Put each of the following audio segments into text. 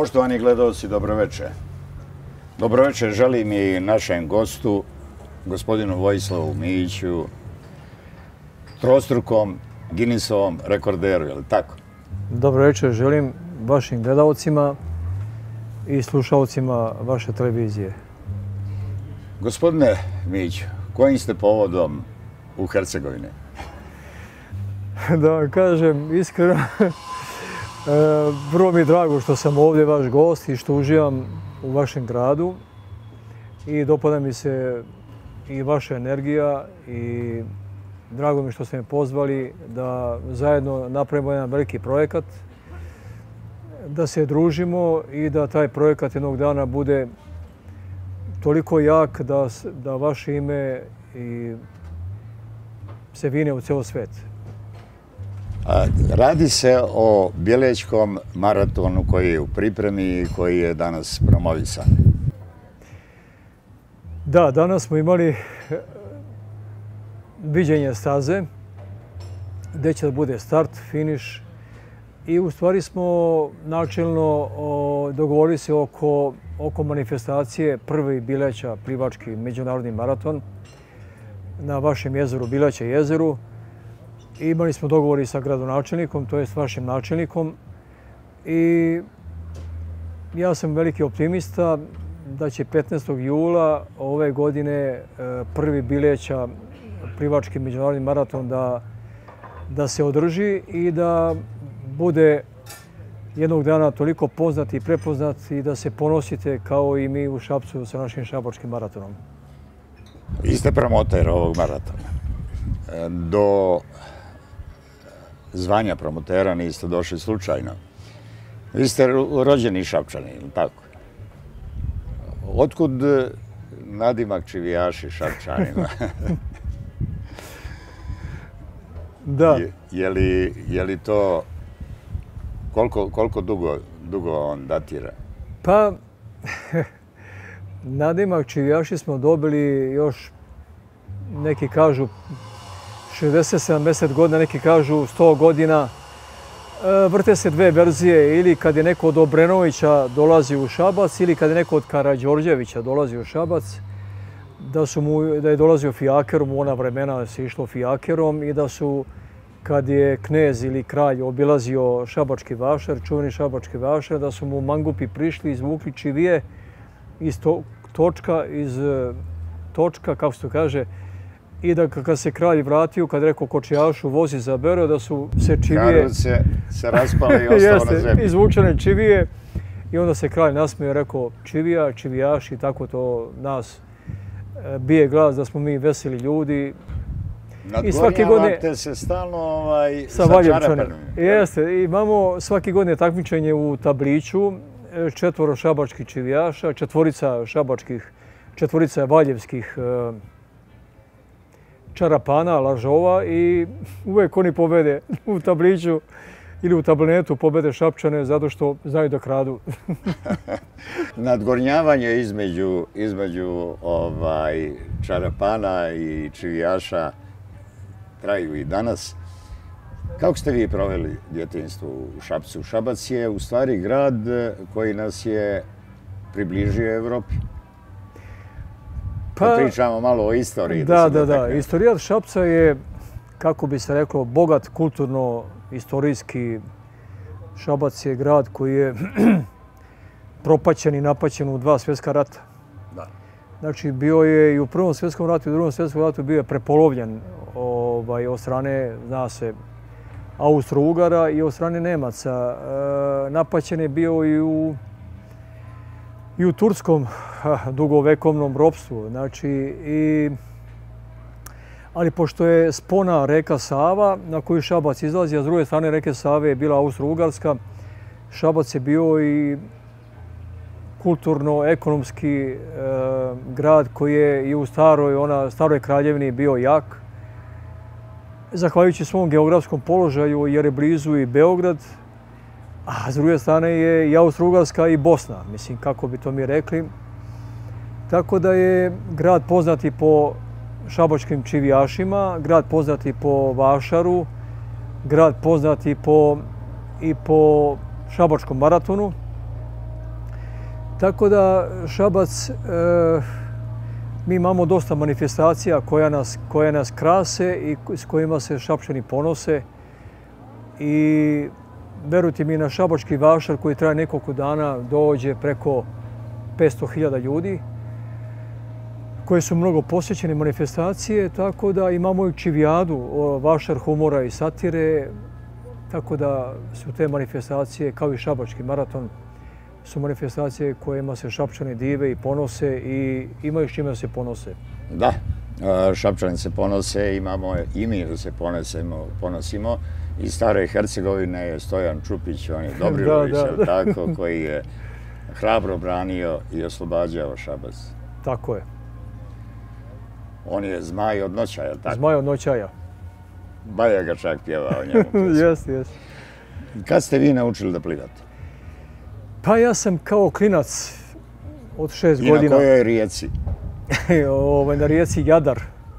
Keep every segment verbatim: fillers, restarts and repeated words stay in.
Poštovani gledalci, dobroveče. Dobroveče želim i našem gostu, gospodinu Vojislavu Mijiću, trostrukom Guinnessovom rekorderu, je li tako? Dobroveče želim vašim gledalcima i slušalcima vaše televizije. Gospodine Mijiću, kojim ste povodom u Hercegovini? Da vam kažem iskreno, vrlo mi je drago što sam ovdje vaš gost i što uživam u vašem gradu i dopada mi se i vaša energija i drago mi što ste me pozvali da zajedno napravimo jedan veliki projekat, da se družimo i da taj projekat jednog dana bude toliko jak da, da vaše ime i se vine u cijel svijet. Radi se o Bjelećkom maratonu koji je u pripremi i koji je danas promovisan. Da, danas smo imali viđenje staze gdje će da bude start, finiš i u stvari smo načelno dogovorili se oko, oko manifestacije prvi Bileća plivački međunarodni maraton na vašem jezeru, Bileća jezeru. Imali smo dogovori sa gradonačelnikom, to je s vašim načelnikom i ja sam veliki optimista da će petnaestog jula ove godine prvi Bileća plivački međunarodni maraton da, da se održi i da bude jednog dana toliko poznat i prepoznat i da se ponosite kao i mi u Šapcu sa našim šabačkim maratonom. Vi ste promoter ovog maratona. Do zvanja promotera niste došli slučajno. Vi ste rođeni Šapčanin, tako? Otkud nadimak Čivijaši Šapčanima? Da. Je, je, li, je li to... Koliko, koliko dugo, dugo on datira? Pa, nadimak Čivijaši smo dobili još, neki kažu, šezdeset sedamdeset godina, neki kažu sto godina. Vrte se dve verzije, ili kad je neko od Obrenovića dolazi u Šabac, ili kad je neko od Karađorđevića dolazi u Šabac, da, su mu, da je dolazio fijakerom, u ona vremena se išlo fijakerom i da su, kad je knez ili kralj obilazio Šabački vašar, čuveni Šabački vašar, da su mu mangupi prišli, izvukli čivije iz to, točka, iz točka, kako se to kaže, i da kad se kralj vratio, kad rekao kočijašu vozi za bero, da su se čivije... Karut se, se raspali i ostao jeste, na zemlji. Izvučene čivije i onda se kralj nasmio i rekao čivija, čivijaši, tako to nas bije glas da smo mi veseli ljudi. Nadgornjavate se stalno ovaj, sa Valjevčanom. Jeste, imamo svake godine takmičenje u tabliću, četvoro šabačkih čivijaša, četvorica šabačkih, četvorica valjevskih čarapana, lažova i uvek oni pobede u tabliću ili u tablenetu pobede Šapčane zato što znaju da kradu. Nadgornjavanje između, između ovaj, čarapana i čivijaša traju i danas. Kako ste vi proveli djetinjstvo u Šapcu? Šabac je u stvari grad koji nas je približio Evropi. Pa, pričamo malo o istoriji. Da, da, da. Istorija Šapca je, kako bi se reklo, bogat kulturno-istorijski. Šabac je grad koji je propaćen i napaćen u dva svjetska rata. Da. Znači, bio je i u Prvom svjetskom ratu i u Drugom svjetskom ratu bio je prepolovljen ovaj, od strane, zna se, Austro-Ugara i od strane Nemaca. E, napaćen je bio i u i u turskom dugovekovnom ropstvu. Znači, i, ali pošto je spona reka Sava na koju Šabac izlazi, a s druge strane reke Save je bila Austro-Ugarska, Šabac je bio i kulturno-ekonomski e, grad koji je i u staroj, ona, staroj kraljevini bio jak. Zahvaljujući svom geografskom položaju jer je blizu i Beograd, a s druge strane je i Austro-Ugarska i Bosna, mislim, kako bi to mi rekli. Tako da je grad poznati po šabačkim čivijašima, grad poznati po vašaru, grad poznati po, i po šabačkom maratonu. Tako da Šabac, mi imamo dosta manifestacija koje nas krase i s kojima se Šapčani ponose. I verujte mi, na Šabački vašar koji traje nekoliko dana dođe preko petsto hiljada ljudi koje su mnogo posjećene manifestacije, tako da imamo i čivijadu, vašar humora i satire, tako da su te manifestacije, kao i Šabački maraton, su manifestacije kojima se Šapčani dive i ponose i imaju s čime da se ponose. Da, Šapčani se ponose, imamo i mi da se ponosimo. Iz Stare Hercegovine je Stojan Čupić, on je Dobrilović, tako, koji je hrabro branio i oslobađao Šabac. Tako je. On je Zmaj od noćaja, tako? Zmaj od noćaja. Baja ga čak pjevao njemu. Jeste, jeste. Kad ste vi naučili da plivate? Pa ja sam kao klinac od šest godina. I na kojoj rijeci? Na rijeci Jadar.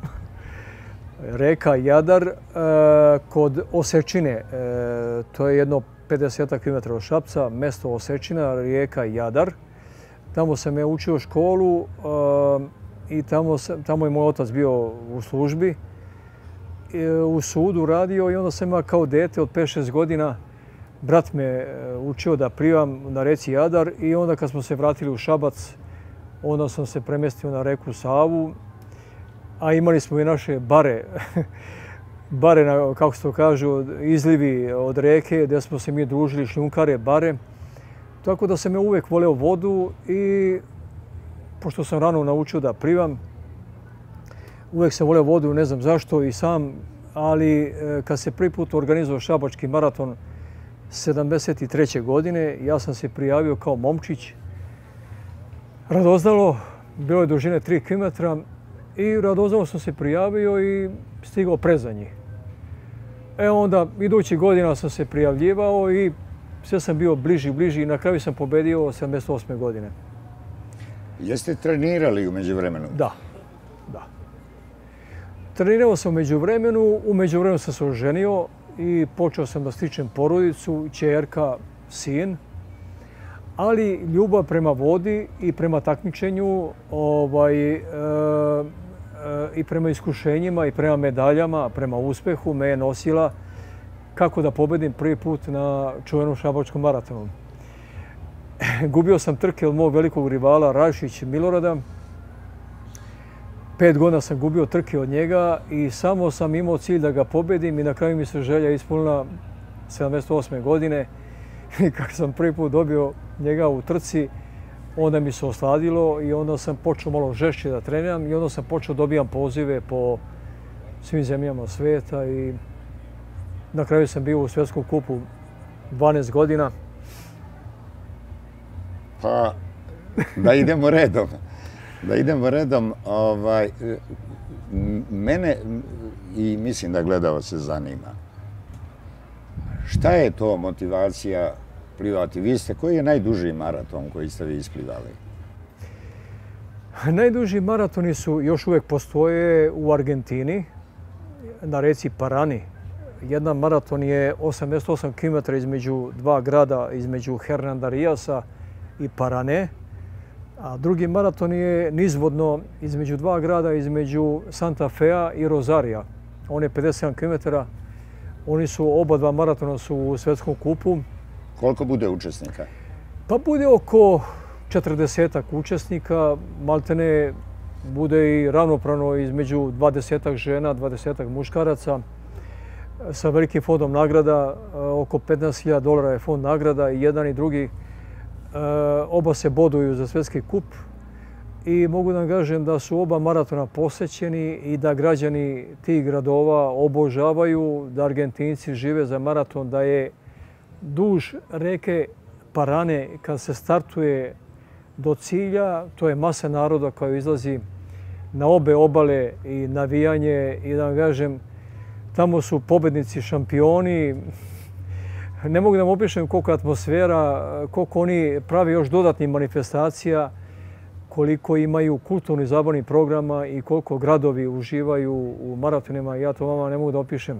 Reka Jadar kod Osečine. To je jedno pedeset kilometara od Šapca, mjesto Osečina, rijeka Jadar. Tamo sam ja učio školu i tamo je moj otac bio u službi. U sudu radio i onda sam ja kao dete od pet šest godina, brat me učio da plivam na reci Jadar i onda kad smo se vratili u Šabac, onda sam se premestio na reku Savu, a imali smo i naše bare, bare, kako se to kažu, izlivi od reke, gdje smo se mi družili, šljunkare, bare. Tako da sam ja uvijek voleo vodu i pošto sam rano naučio da plivam, uvijek sam voleo vodu, ne znam zašto i sam, ali kad se prvi put organizovao Šabački maraton sedamdeset treće godine, ja sam se prijavio kao momčić. Radoznalo, bilo je dužine tri kilometra i radoznalo sam se prijavio i stigao predzadnji. E onda, idućih godina sam se prijavljivao i sve sam bio bliži, bliži i na kraju sam pobedio sedamdeset osme godine. Jeste trenirali u međuvremenu? Da, da. Trenirao sam u međuvremenu, u međuvremenu sam se oženio i počeo sam da stičem porodicu, ćerka, sin. Ali ljubav prema vodi i prema takmičenju i prema iskušenjima i prema medaljama, prema uspehu me je nosila kako da pobedim prvi put na čuvenom Šabačkom maratonu. Gubio sam trke od mog velikog rivala Rašić Milorada. Pet godina sam gubio trke od njega i samo sam imao cilj da ga pobedim i na kraju mi se želja ispunila sedamdeset osme godine. I kako sam prvi put dobio njega u trci, onda mi se osladilo i onda sam počeo malo žešće da treniram i onda sam počeo dobijam pozive po svim zemljama svijeta i na kraju sam bio u svjetskom kupu dvanaest godina. Pa, da idemo redom. Da idemo redom. Mene i mislim da gledao se zanima. Šta je to motivacija plivati? Vi ste, koji je najduži maraton koji ste vi isplivali? Najduži maratoni su, još uvijek postoje u Argentini, na reci Parani. Jedan maraton je osamdeset osam kilometara između dva grada, između Hernanda Riasa i Parane. A drugi maraton je nizvodno između dva grada, između Santa Fea i Rosarija. On je pedeset sedam kilometara. Oni su, oba dva maratona su u svjetskom kupu. Koliko bude učesnika? Pa bude oko četrdesetak učesnika. Maltene bude i ravnopravno između dvadesetak žena, dvadesetak muškaraca. Sa velikim fondom nagrada, oko petnaest hiljada dolara je fond nagrada i jedan i drugi. Oba se boduju za svjetski kup i mogu da vam kažem da su oba maratona posećeni i da građani tih gradova obožavaju, da Argentinci žive za maraton, da je duž reke Parane kad se startuje do cilja, to je masa naroda koja izlazi na obe obale i navijanje i da vam kažem, tamo su pobednici, šampioni. Ne mogu da vam opišem koliko je atmosfera, koliko oni pravi još dodatnih manifestacija, koliko imaju kulturni zabavni programa i koliko gradovi uživaju u maratonima. Ja to vama ne mogu da opišem.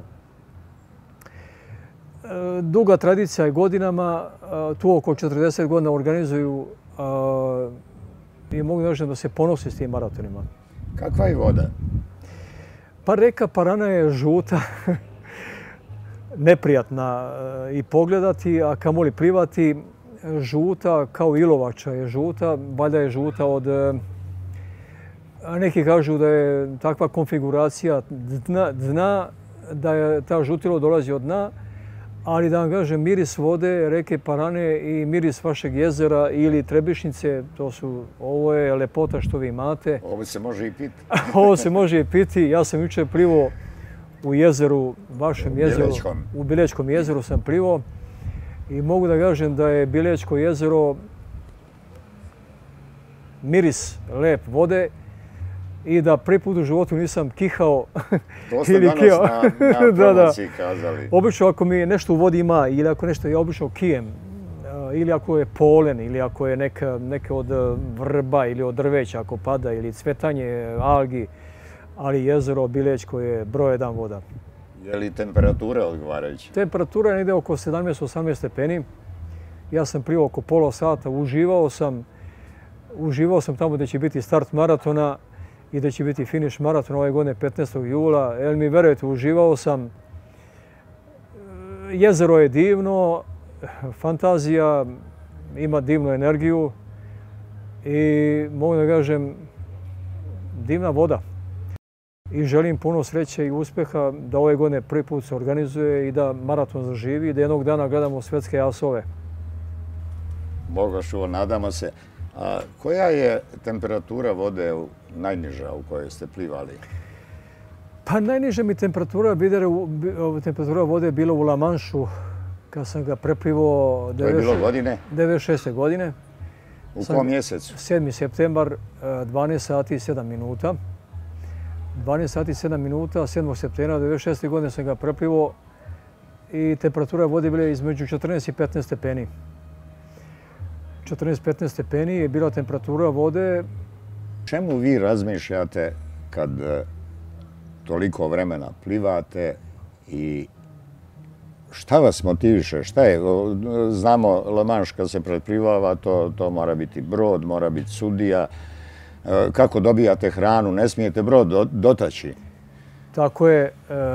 Duga tradicija je godinama, tu oko četrdeset godina organizuju i mogu kažem da se ponosi s tim maratonima. Kakva je voda? Pa reka Parana je žuta, neprijatna i pogledati, a kamoli plivati. Žuta kao ilovača je žuta, valjda je žuta od... Neki kažu da je takva konfiguracija dna, dna da je ta žutilo dolazi od dna, ali da vam kažem miris vode reke Parane i miris vašeg jezera ili Trebišnjice, to su, ovo je lepota što vi imate. Ovo se može i piti. Ovo se može i piti. Ja sam jučer plivao u jezeru, vašem jezeru, Bilećkom. u Bilećkom jezeru sam plivao i mogu da kažem da je Bilećko jezero miris lep vode i da prvi put u životu nisam kihao. To ste danas kio. na, na promociji kazali. Obično ako mi nešto u vodi ima ili ako nešto je obično kijem, ili ako je polen, ili ako je neka, neka od vrba ili od drveća ako pada, ili cvetanje algi, ali jezero Bilećko je broj jedan voda. Je li temperatura odgovarajuća? Temperatura je negdje oko sedamnaest osamnaest stepeni. Ja sam plivao oko pola sata, uživao sam, uživao sam tamo gdje će biti start maratona i da će biti finiš maratona ove godine petnaestog jula. Jel mi verujete, uživao sam. Jezero je divno, fantazija, ima divnu energiju i mogu da kažem divna voda. I želim puno sreće i uspjeha da ove godine prvi put se organizuje i da maraton zaživi i da jednog dana gledamo svetske asove. Boga šuo, nadamo se. A koja je temperatura vode najniža u kojoj ste plivali? Pa najniža mi temperatura, temperatura vode je bila u La Manšu kad sam ga preplivao To je bilo godine? devedeset šeste godine. U kom mjesecu? sedmi septembar, dvanaest sati i sedam minuta. dvanaest sati i sedam minuta, sedmog septembra devedeset šeste godine sam ga preplivao i temperatura vode je bila između četrnaest i petnaest stepeni. četrnaest petnaest stepeni je bila temperatura vode. Čemu vi razmišljate kad toliko vremena plivate i šta vas motiviše? Šta je? Znamo, La Manche kad se preplivava, to, to mora biti brod, mora biti sudija. Kako dobijate hranu? Ne smijete brod dotaći. Tako je. E,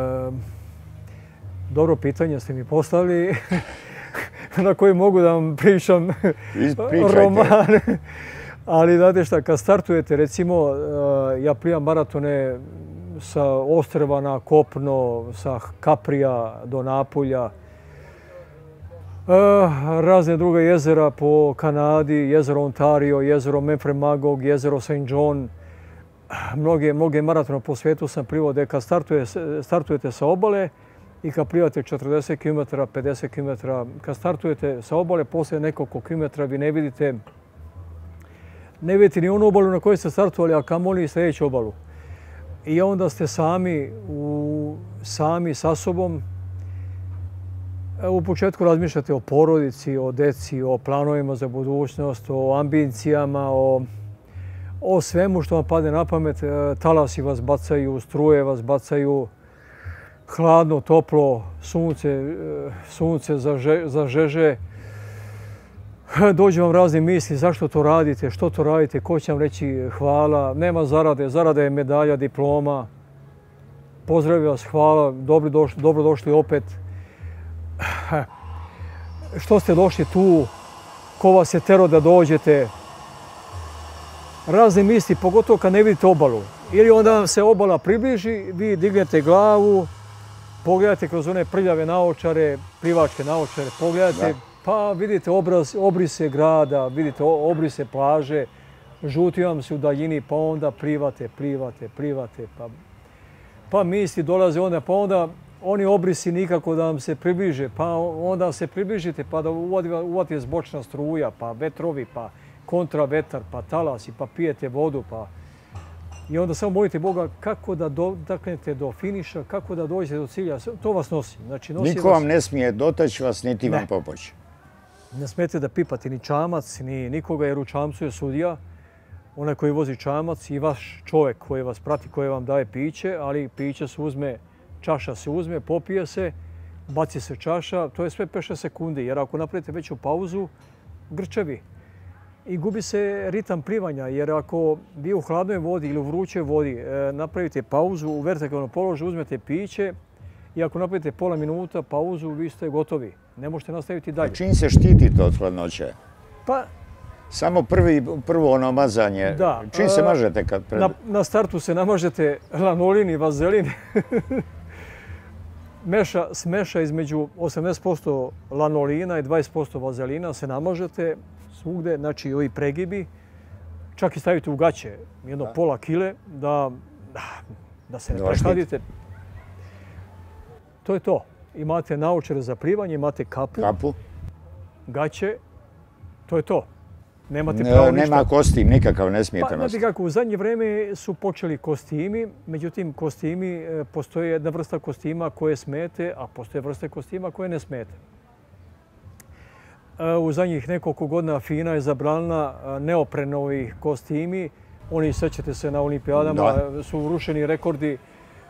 dobro pitanje ste mi postavili. Na koji mogu da vam pričam roman. Ali znate šta, kad startujete, recimo, ja plivam maratone sa ostrva na kopno, sa Kaprija do Napulja, razne druge jezera po Kanadi, jezero Ontario, jezero Memphrey Magog, jezero Saint John. Mnoge, mnoge maratone po svijetu sam plivao da kad startuje, startujete sa obale, i kad plivate četrdeset kilometara, pedeset kilometara, kad startujete sa obale, poslije nekoliko kilometara vi ne vidite, ne vidite ni onu obalu na kojoj ste startovali, a kamoli i sljedeću obalu. I onda ste sami, u, sami sa sobom. U početku razmišljate o porodici, o deci, o planovima za budućnost, o ambicijama, o, o svemu što vam padne na pamet. Talasi vas bacaju, struje vas bacaju, hladno, toplo, sunce, sunce zažeže. Dođu vam razne misli zašto to radite, što to radite, ko će vam reći hvala. Nema zarade, zarada je medalja, diploma. Pozdravim vas, hvala, dobro došli, dobro došli opet. Što ste došli tu, ko vas je tero da dođete. Razne misli, pogotovo kad ne vidite obalu. Ili onda vam se obala približi, vi dignete glavu, pogledate kroz one prljave naočare, plivačke naočare, pogledate, pa vidite obraz, obrise grada, vidite obrise plaže, žuti vam se u daljini, pa onda plivate, plivate, plivate, pa, pa misli dolaze onda, pa onda oni obrisi nikako da vam se približe, pa onda se približite, pa da uvati zbočna struja, pa vetrovi, pa kontravetar, pa talasi, pa pijete vodu, pa i onda samo molite Boga kako da dotaknete do finiša, kako da dođete do cilja. To vas nosi. Znači, nosi Niko vas... vam ne smije dotaći vas, niti vam pomoći. Ne smijete da pipate ni čamac, ni nikoga, jer u čamcu je sudija, onaj koji vozi čamac i vaš čovjek koji vas prati, koji vam daje piće, ali piće se uzme, čaša se uzme, popije se, baci se čaša, to je sve pet šest sekundi, jer ako napravite veću pauzu, grčevi. i gubi se ritam plivanja, jer ako vi u hladnoj vodi ili u vrućoj vodi napravite pauzu u vertikalnom položaju, uzmete piće i ako napravite pola minuta pauzu, vi ste gotovi. Ne možete nastaviti dalje. A čim se štitite od hladnoće? Pa, samo prvi, prvo ono mazanje. Da. Čim se mažete kad pred... Na, na startu se namažete lanolin i vazelin. Meša, smeša između osamdeset posto lanolina i dvadeset posto vazelina se namažete svugde, znači i ovi pregibi. Čak i stavite u gaće jedno da. pola kile da, da se ne prehladite. To je to. Imate naočare za plivanje, imate kapu, kapu. gaće, to je to. Nemate pravo ne, ništa. Nema kostim, nikakav ne smijete pa, nositi. Kako, u zadnje vrijeme su počeli kostimi, međutim kostimi, postoje jedna vrsta kostima koje smete, a postoje vrste kostima koje ne smete. U zadnjih nekoliko godina FINA je zabranila neoprenovi kostimi. Oni, sećate se, na olimpijadama da. su urušeni rekordi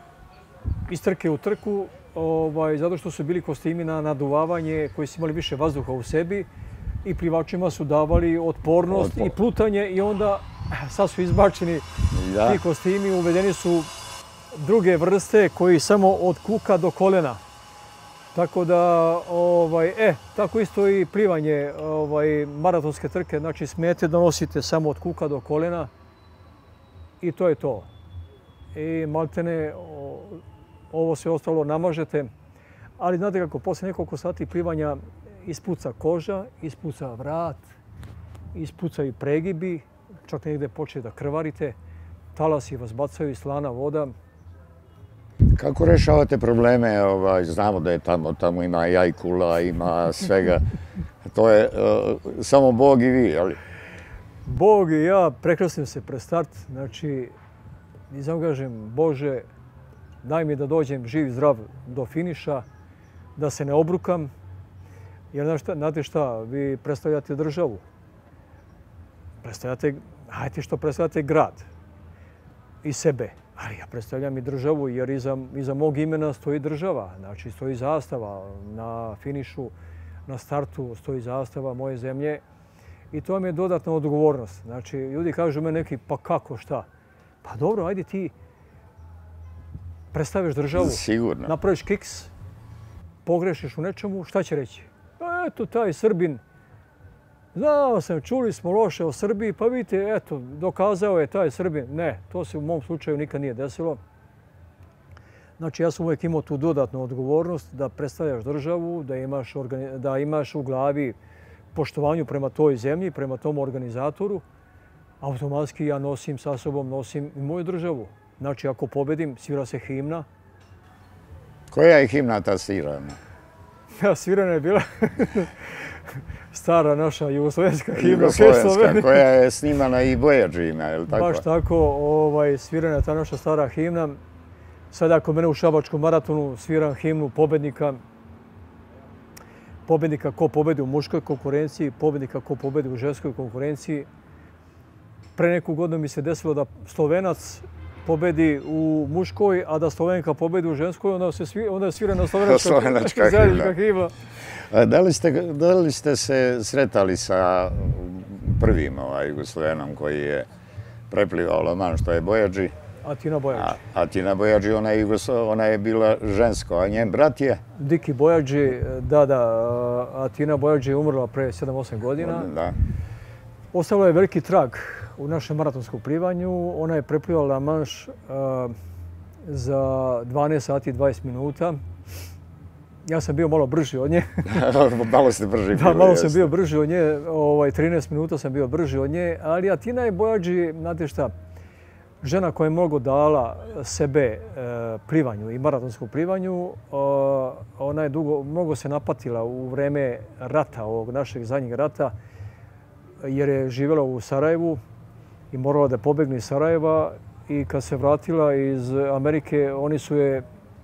iz trke u trku, ovaj, zato što su bili kostimi na naduvavanje koji su imali više vazduha u sebi i plivačima su davali otpornost Otpor. i plutanje i onda sad su izbačeni da. ti kostimi, uvedeni su druge vrste koji samo od kuka do kolena. Tako da, ovaj, e, tako isto i plivanje ovaj, maratonske trke, znači smete da nosite samo od kuka do kolena i to je to. I maltene o, ovo sve ostalo namažete, ali znate kako, posle nekoliko sati plivanja ispuca koža, ispuca vrat, ispucaju pregibi, čak negdje počne da krvarite, talasi vas bacaju i slana voda. Kako rešavate probleme? Ovaj, znamo da je tamo, tamo ima jajkula, ima svega. To je uh, samo Bog i vi, ali? Bog i ja prekrasnim se pred start. Znači, i samo kažem, Bože, daj mi da dođem živ i zdrav do finiša, da se ne obrukam. Jer znate šta, vi predstavljate državu. Predstavljate, hajte što predstavljate grad i sebe. Ali ja predstavljam i državu jer iza, iza mog imena stoji država. Znači stoji zastava na finišu, na startu stoji zastava moje zemlje. I to mi je dodatna odgovornost. Znači ljudi kažu me neki, pa kako, šta? Pa dobro, ajde ti predstaviš državu, sigurno. Napraviš kiks, pogrešiš u nečemu, šta će reći? Eto, taj Srbin, znao sam, čuli smo loše o Srbiji, pa vidite, eto, dokazao je taj Srbin. Ne, to se u mom slučaju nikad nije desilo. Znači, ja sam uvijek imao tu dodatnu odgovornost da predstavljaš državu, da imaš, da imaš u glavi poštovanju prema toj zemlji, prema tom organizatoru. Automatski ja nosim sa sobom, nosim i moju državu. Znači, ako pobedim, svira se himna. Koja je himna ta svirana? Ja, svirana je bila stara naša jugoslovenska himna. Jugoslovenska, koja je snimana i Bojađima, je li tako? Baš tako, ovaj, svirana je ta naša stara himna. Sad ako mene u šabačkom maratonu sviram himnu pobednika, pobednika ko pobedi u muškoj konkurenciji, pobednika ko pobedi u ženskoj konkurenciji. Pre neku godinu mi se desilo da Slovenac pobedi u muškoj, a da Slovenka pobedi u ženskoj, onda, se svi, onda je svirana slovenačka himna. himna. A da, li ste, da li ste se sretali sa prvim ovaj, Jugoslovenom koji je preplivao Le Mans, što je Bojađi? Atina Bojađi. A, Atina Bojađi, ona je, ona je bila žensko, a njen brat je? Diki Bojađi, da, da. Atina Bojađi je umrla pre sedam osam godina. Da. Ostavila je veliki trag u našem maratonskom plivanju. Ona je preplivala Le Mans uh, za dvanaest sati i dvadeset minuta. Ja sam bio malo brži od nje. Malo ste brži. Da, malo sam bio brži od nje. Ovaj, trinaest minuta sam bio brži od nje. Ali Atina je Bojađi, znate šta, žena koja je mnogo dala sebe e, plivanju i maratonskom plivanju. O, ona je dugo, mnogo se napatila u vreme rata, ovog našeg zadnjeg rata, jer je živjela u Sarajevu i morala da pobegne iz Sarajeva. I kad se vratila iz Amerike, oni su je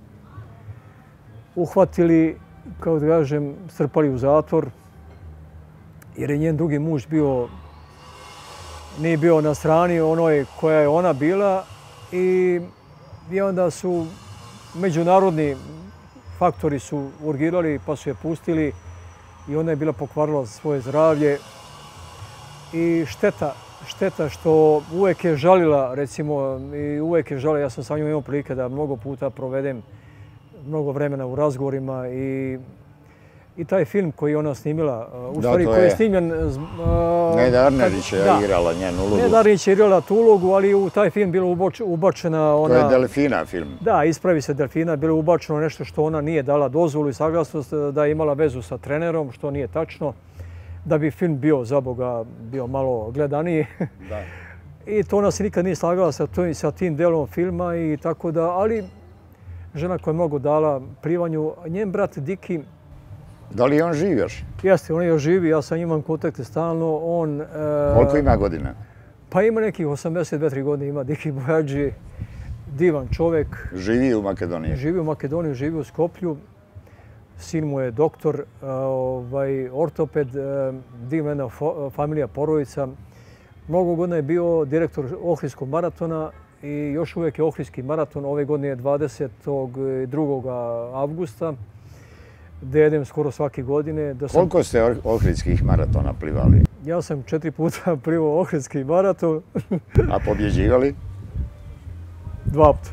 uhvatili, kao da kažem, strpali u zatvor, jer je njen drugi muž bio, nije bio na strani onoj koja je ona bila i, i onda su međunarodni faktori su urgirali pa su je pustili i ona je bila pokvarila svoje zdravlje i šteta, šteta što uvijek je žalila, recimo, i uvijek je žalila, ja sam sa njom imao prilike da mnogo puta provedem mnogo vremena u razgovorima i I taj film koji je ona snimila, u stvari koji je snimljen... Neda Arnerić je igrala njenu ulogu. Neda Arnerić je igrala tu ulogu, ali u taj film bilo ubačena ona... To je Delfina film. Da, ispravi se Delfina, bilo ubačeno nešto što ona nije dala dozvolu i saglasnost da je imala vezu sa trenerom, što nije tačno. Da bi film bio, za Boga, bio malo gledaniji. Da. I to ona se nikad nije slagala sa, sa tim delom filma i tako da, ali žena koja je mnogo dala plivanju, njen brat Diki. Da li on živi još? Jeste, on još živi, ja sa njim imam kontakte stalno. On, koliko ima godina? Pa ima nekih osamdeset dve godine, ima Diki Boyadži, divan čovjek. Živi u Makedoniji? Živi u Makedoniji, živi u Skoplju. Sin mu je doktor, ovaj, ortoped, divna familija, porodica. Mnogo godina je bio direktor Ohridskog maratona i još uvijek je Ohridski maraton. Ove godine je dvadesetog drugog avgusta. Da jedem skoro svake godine. Da sam... Koliko ste ohridskih maratona plivali? Ja sam četiri puta plivao ohridski maraton. A pobjeđivali? Dva puta.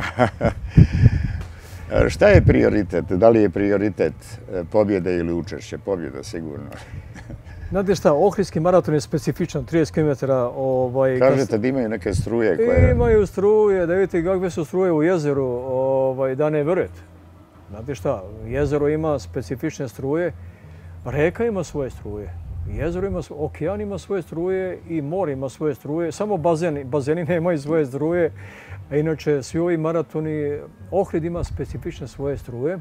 Šta je prioritet? Da li je prioritet pobjede ili učešće? Pobjeda sigurno. Znate šta, ohridski maraton je specifičan, trideset kilometara. Ovaj, Kažete da imaju neke struje koje... Imaju struje, da vidite kakve su struje u jezeru, ovaj, da ne verujete. Znate šta, jezero ima specifične struje, reka ima svoje struje, jezero ima svoje, okean ima svoje struje i more ima svoje struje, samo bazeni, bazeni nemaju svoje struje, a inače svi ovi maratoni, Ohrid ima specifične svoje struje.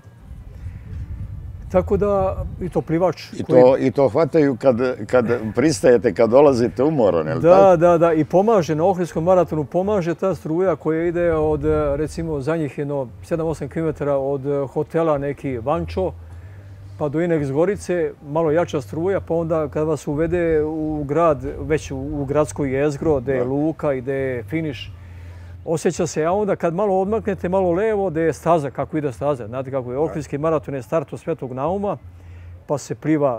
Tako da, i to plivač... I to, koji... i to hvataju kad, kad pristajete, kad dolazite umoran, je li da, tako? Da, da, i pomaže, na Ohridskom maratonu pomaže ta struja koja ide od, recimo, za njih jedno sedam osam kilometara od hotela neki Vančo, pa do Inek Zgorice, malo jača struja, pa onda kad vas uvede u grad, već u gradsko jezgro, gdje je luka i gdje je finiš, osjeća se, a onda kad malo odmaknete, malo levo, da je staza, kako ide staza. Znate kako je, Ohridski maraton je start od Svetog Nauma, pa se pliva,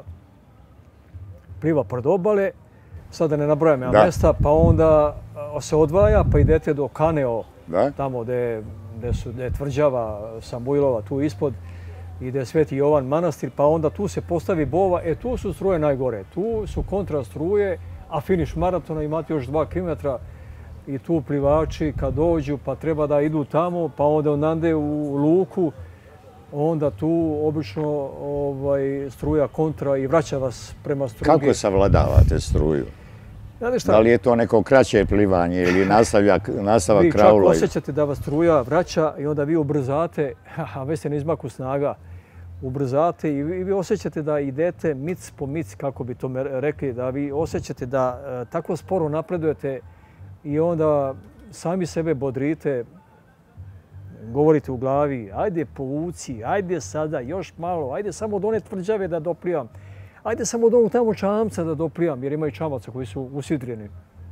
pliva pored obale, sada ne nabrojam ja mjesta, pa onda se odvaja, pa idete do Kaneo, da? Tamo gdje, gdje, su, gdje je tvrđava Sambuilova, tu ispod, i gdje je Sveti Jovan manastir, pa onda tu se postavi bova, e tu su struje najgore, tu su kontra struje, a finiš maratona imate još dva kilometra, i tu plivači kad dođu pa treba da idu tamo, pa onda onande u luku, onda tu obično ovaj, struja kontra i vraća vas prema strugi. Kako savladavate struju? Da li je to neko kraće plivanje ili nastavak, nastavak kraula? Vi čak osjećate da vas struja vraća i onda vi ubrzate, a već ste na izmaku snaga, ubrzate i vi osjećate da idete mic po mic, kako bi to rekli, da vi osjećate da tako sporo napredujete i onda sami sebe bodrite, govorite u glavi, ajde povuci, ajde sada, još malo, ajde samo od one tvrđave da doplivam, ajde samo od onog tamo čamca da doplivam, jer ima i čamaca koji su usidreni.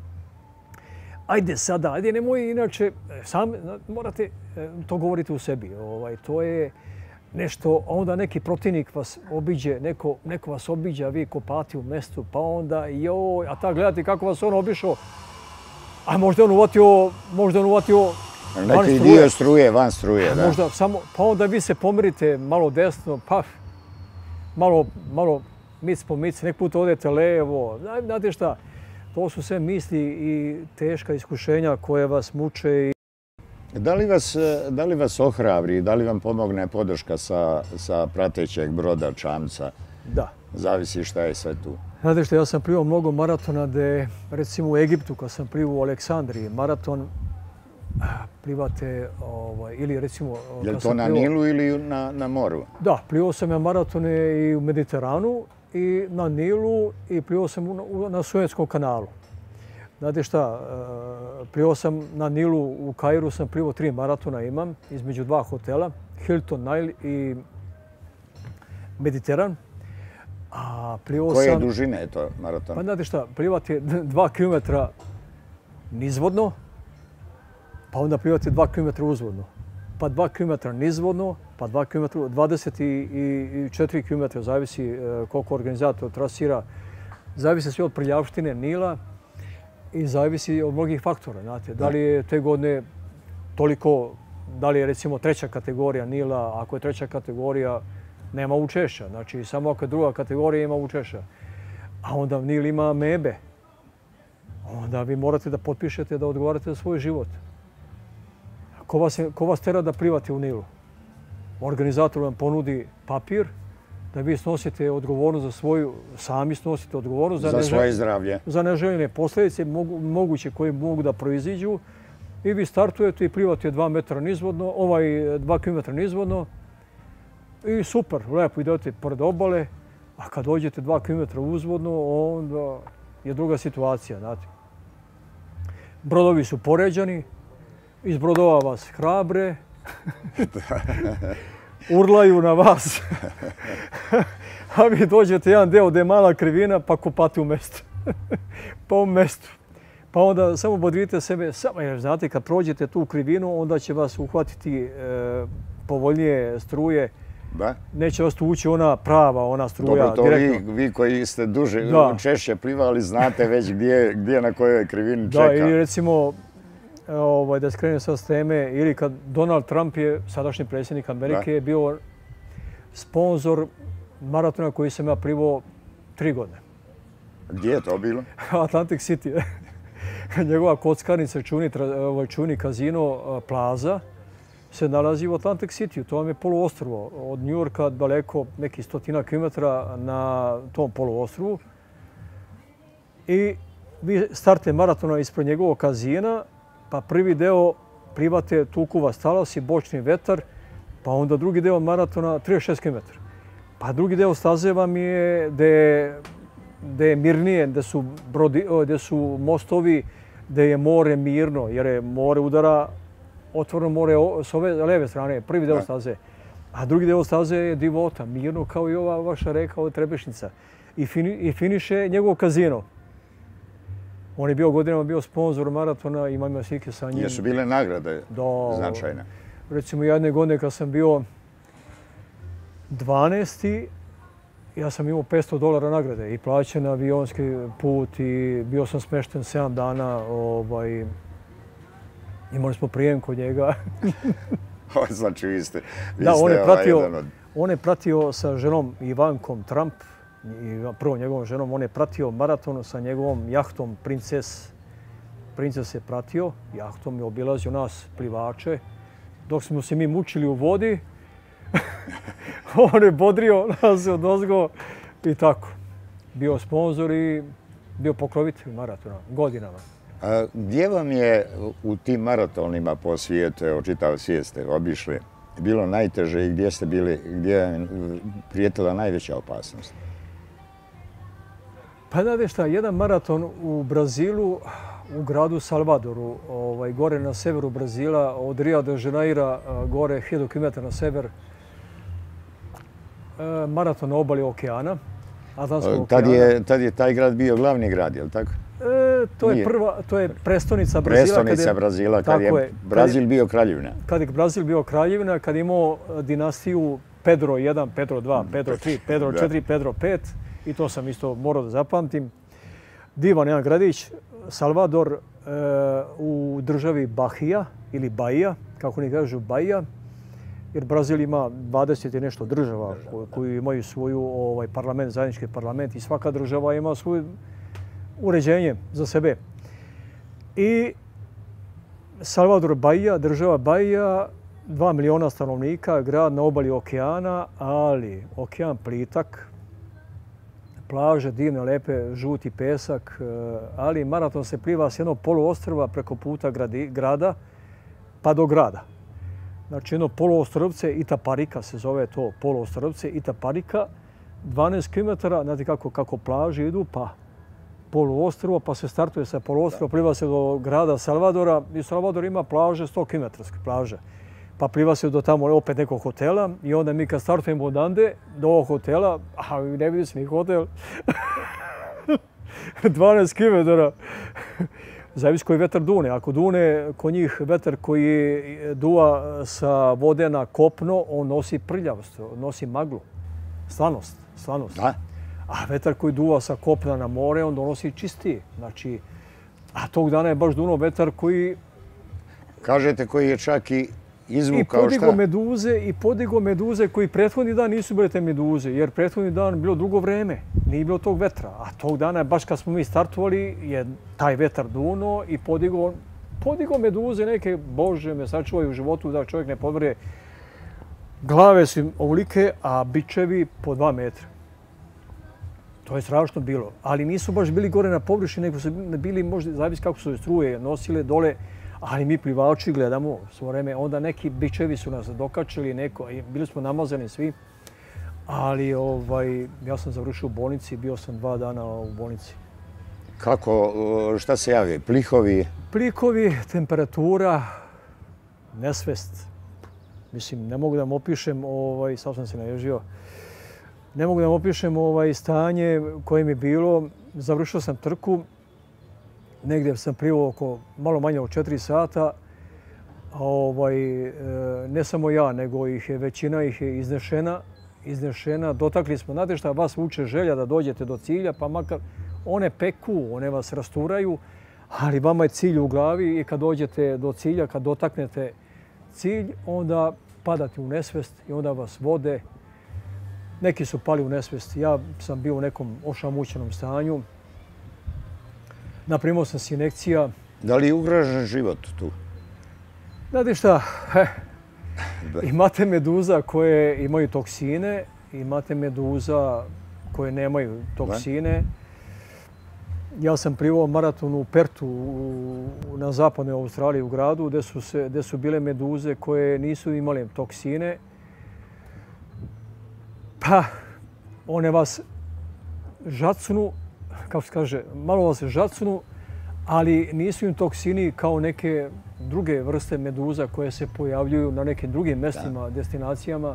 Ajde sada, ajde nemoj, inače, sam morate to govoriti u sebi. Ovaj, to je nešto, onda neki protivnik vas obiđe, neko, neko vas obiđe, a vi kopati u mestu, pa onda joj, a ta gledate kako vas on obišao, a možda on uvatio, možda on uvatio neki dio struje, van struje, da. Možda samo, pa onda vi se pomerite malo desno, pa malo, malo mic po mic, nek put odete levo, znate šta, to su sve misli i teška iskušenja koje vas muče. I... Da li vas, da li vas ohrabri, da li vam pomogne podrška sa, sa pratećeg broda, čamca? Da. Zavisi šta je sve tu. Znate što, ja sam plivao mnogo maratona gdje, recimo u Egiptu, kad sam plivao u Aleksandriji, maraton plivate, ovaj, ili recimo... Je li to na plivao, Nilu ili na, na moru? Da, plivao sam ja maratone i u Mediteranu, i na Nilu, i plivao sam u, na Suetskom kanalu. Znate šta, plivao sam na Nilu, u Kairu sam plivao tri maratona imam, između dva hotela, Hilton, Nile i Mediteran. A koje sam, dužine je to maraton? Pa znate šta, plivate dva kilometra nizvodno, pa onda plivate dva kilometra uzvodno, pa dva kilometra nizvodno, pa dva kilometra, dvadeset četiri kilometra, zavisi koliko organizator trasira, zavisi sve od prljavštine Nila i zavisi od mnogih faktora. Znate, da li je te godine toliko, da li je recimo treća kategorija Nila, ako je treća kategorija nema učešća. Znači, samo ako je druga kategorija ima učešća. A onda Nil ima mebe. Onda vi morate da potpišete da odgovarate za svoj život. Ko vas, ko vas tera da plivate u Nilu? Organizator vam ponudi papir da vi snosite odgovornost za svoju, sami snosite odgovornost za, za svoje zdravlje. Za neželjene posljedice mogu, moguće koje mogu da proiziđu. I vi startujete i plivate dva metra nizvodno, ovaj dva kilometra nizvodno. I super, lepo idete pored obale, a kad dođete dva kilometra uzvodno, onda je druga situacija, znate. Brodovi su poređani, iz brodova vas hrabre, urlaju na vas, a vi dođete jedan deo gdje je mala krivina pa kopate u mestu. Pa u mestu. Pa onda samo bodrite sebe, samo, jer znate kad prođete tu krivinu, onda će vas uhvatiti e, povoljnije struje. Da? Neće vas ući ona prava, ona struja. Dobro, to vi, vi koji ste duže, da. češće plivali, znate već gdje, gdje na kojoj krivini čeka. Da, ili recimo, ovaj, da skrenem sad s teme, ili kad Donald Trump je, sadašnji predsjednik Amerike, da. je bio sponzor maratona koji sam ja plivao tri godine. Gdje je to bilo? Atlantic City. Njegova kockarnica, čuni, čuni kazino Plaza, se nalazi u Atlantic City. To vam je poluostrvo. Od Njujorka daleko nekih stotina kilometara na tom poluostrvu. I vi startite maratona ispred njegovog kazina, pa prvi deo plivate, tuku vas talas i bočni vetar, pa onda drugi deo maratona trideset šest kilometara. Pa drugi deo staze vam je gdje je mirnije, gdje su, brodi, gdje su mostovi, gdje je more mirno, jer je more udara otvoreno more s ove leve strane, prvi deo staze. A drugi deo staze je divota, mirno kao i ova vaša reka, ova Trebešnica. I, fini, i finiše njegov kazino. On je bio godinama bio sponzor maratona, imamo slike sa njim. Jesu bile nagrade Do, značajne? Recimo jedne godine kad sam bio dvanaesti, ja sam imao petsto dolara nagrade i plaćen avionski put i bio sam smešten sedam dana. Ovaj, imali smo prijem kod njega. Znači vi ste, vi da, ste on je, pratio, ovaj jedan od... on je pratio sa ženom Ivankom Trump, i prvo njegovom ženom, on je pratio maraton sa njegovom jahtom Princes. Princes je pratio, jahtom je obilazio nas plivače. Dok smo se mi mučili u vodi, on je bodrio nas odozgo i tako. Bio sponzor i bio pokrovitelj maratona godinama. A gdje vam je u tim maratonima po svijetu, evo čitav svijet ste obišli, bilo najteže i gdje ste bili, gdje je prijetila najveća opasnost? Pa znate šta, jedan maraton u Brazilu, u gradu Salvadoru, ovaj, gore na severu Brazila, od Rio de Janeira, gore hiljadu kilometara na sever, maraton na obali okeana, Atlantskog tad okeana. Je, tad je taj grad bio glavni grad, je li tako? E, to, je prva, to je prestonica Brazila. Prestonica kad je, Brazila, kad je, je Brazil bio kraljevina. Kad je Brazil bio kraljevina, kad je imao dinastiju Pedro jedan, Pedro dva, Pedro tri, Pedro četiri, Pedro pet. I to sam isto morao da zapamtim. Divan jedan gradić, Salvador, e, u državi Bahija ili Bahija, kako oni kažu Bahija, jer Brazil ima dvadeset i nešto država koji imaju svoju ovaj, parlament, zajednički parlament i svaka država ima svoje uređenje za sebe. I Salvador Bahija, država Bahija, dva miliona stanovnika, grad na obali okeana, ali okean plitak, plaže, divne, lepe, žuti pesak, ali maraton se pliva s jednog poluostrva preko puta gradi, grada pa do grada. Znači jedno poluostrvce Itaparika se zove to poluostrvce Itaparika, dvanaest kilometara, znate kako, kako plaže idu, pa poluostrvo, pa se startuje sa poluostrva, pliva se do grada Salvadora i Salvador ima plaže, sto kilometarske plaže. Pa pliva se do tamo opet nekog hotela i onda mi kad startujemo odande do ovog hotela, a ne vidi se ni hotel, dvanaest kilometara. Zavisi koji vetar dune. Ako dune kod njih vetar koji duva sa vode na kopno, on nosi prljavost, nosi maglu, slanost. slanost. Da. A vetar koji duva sa kopna na more, on donosi čistije. Znači, a tog dana je baš dunuo vetar koji... Kažete koji je čak i izvukao šta? I podigo meduze, i podigo meduze koji prethodni dan nisu bile te meduze, jer prethodni dan bilo drugo vreme, nije bilo tog vetra. A tog dana, baš kad smo mi startovali, je taj vetar dunuo i podigo, podigo meduze neke, Bože me sačuvaju u životu da čovjek ne podvre. Glave su im ovolike, a bičevi po dva metra. To je strašno bilo, ali nisu baš bili gore na površini, nego su bili, možda zavisi kako su struje nosile dole, ali mi plivači gledamo svo vreme. Onda neki bičevi su nas dokačili, neko, bili smo namazani svi, ali ovaj, ja sam završio u bolnici, bio sam dva dana u bolnici. Kako, šta se javi? Plihovi? Plihovi, temperatura, nesvest. Mislim, ne mogu da vam opišem, ovaj, sad sam se naježio, ne mogu da vam opišem ovaj, stanje koje mi je bilo. Završio sam trku, negdje sam plivao oko malo manje od četiri sata. Ovaj, ne samo ja, nego ih je, većina ih je iznešena. iznešena. Dotakli smo, znate šta, vas vuče želja da dođete do cilja, pa makar one peku, one vas rasturaju, ali vama je cilj u glavi i kad dođete do cilja, kad dotaknete cilj, onda padate u nesvest i onda vas vode. Neki su pali u nesvest. Ja sam bio u nekom ošamućenom stanju. Naprimao sam si injekcija. Da li je ugrožen život tu? Znate šta, he, imate meduza koje imaju toksine, imate meduza koje nemaju toksine. Ja sam plivao maraton u Pertu na zapadnoj Australiji u gradu gdje su, se, gdje su bile meduze koje nisu imale toksine. Pa, one vas žacnu, kako se kaže, malo vas žacnu, ali nisu im toksini kao neke druge vrste meduza koje se pojavljuju na nekim drugim mjestima, destinacijama.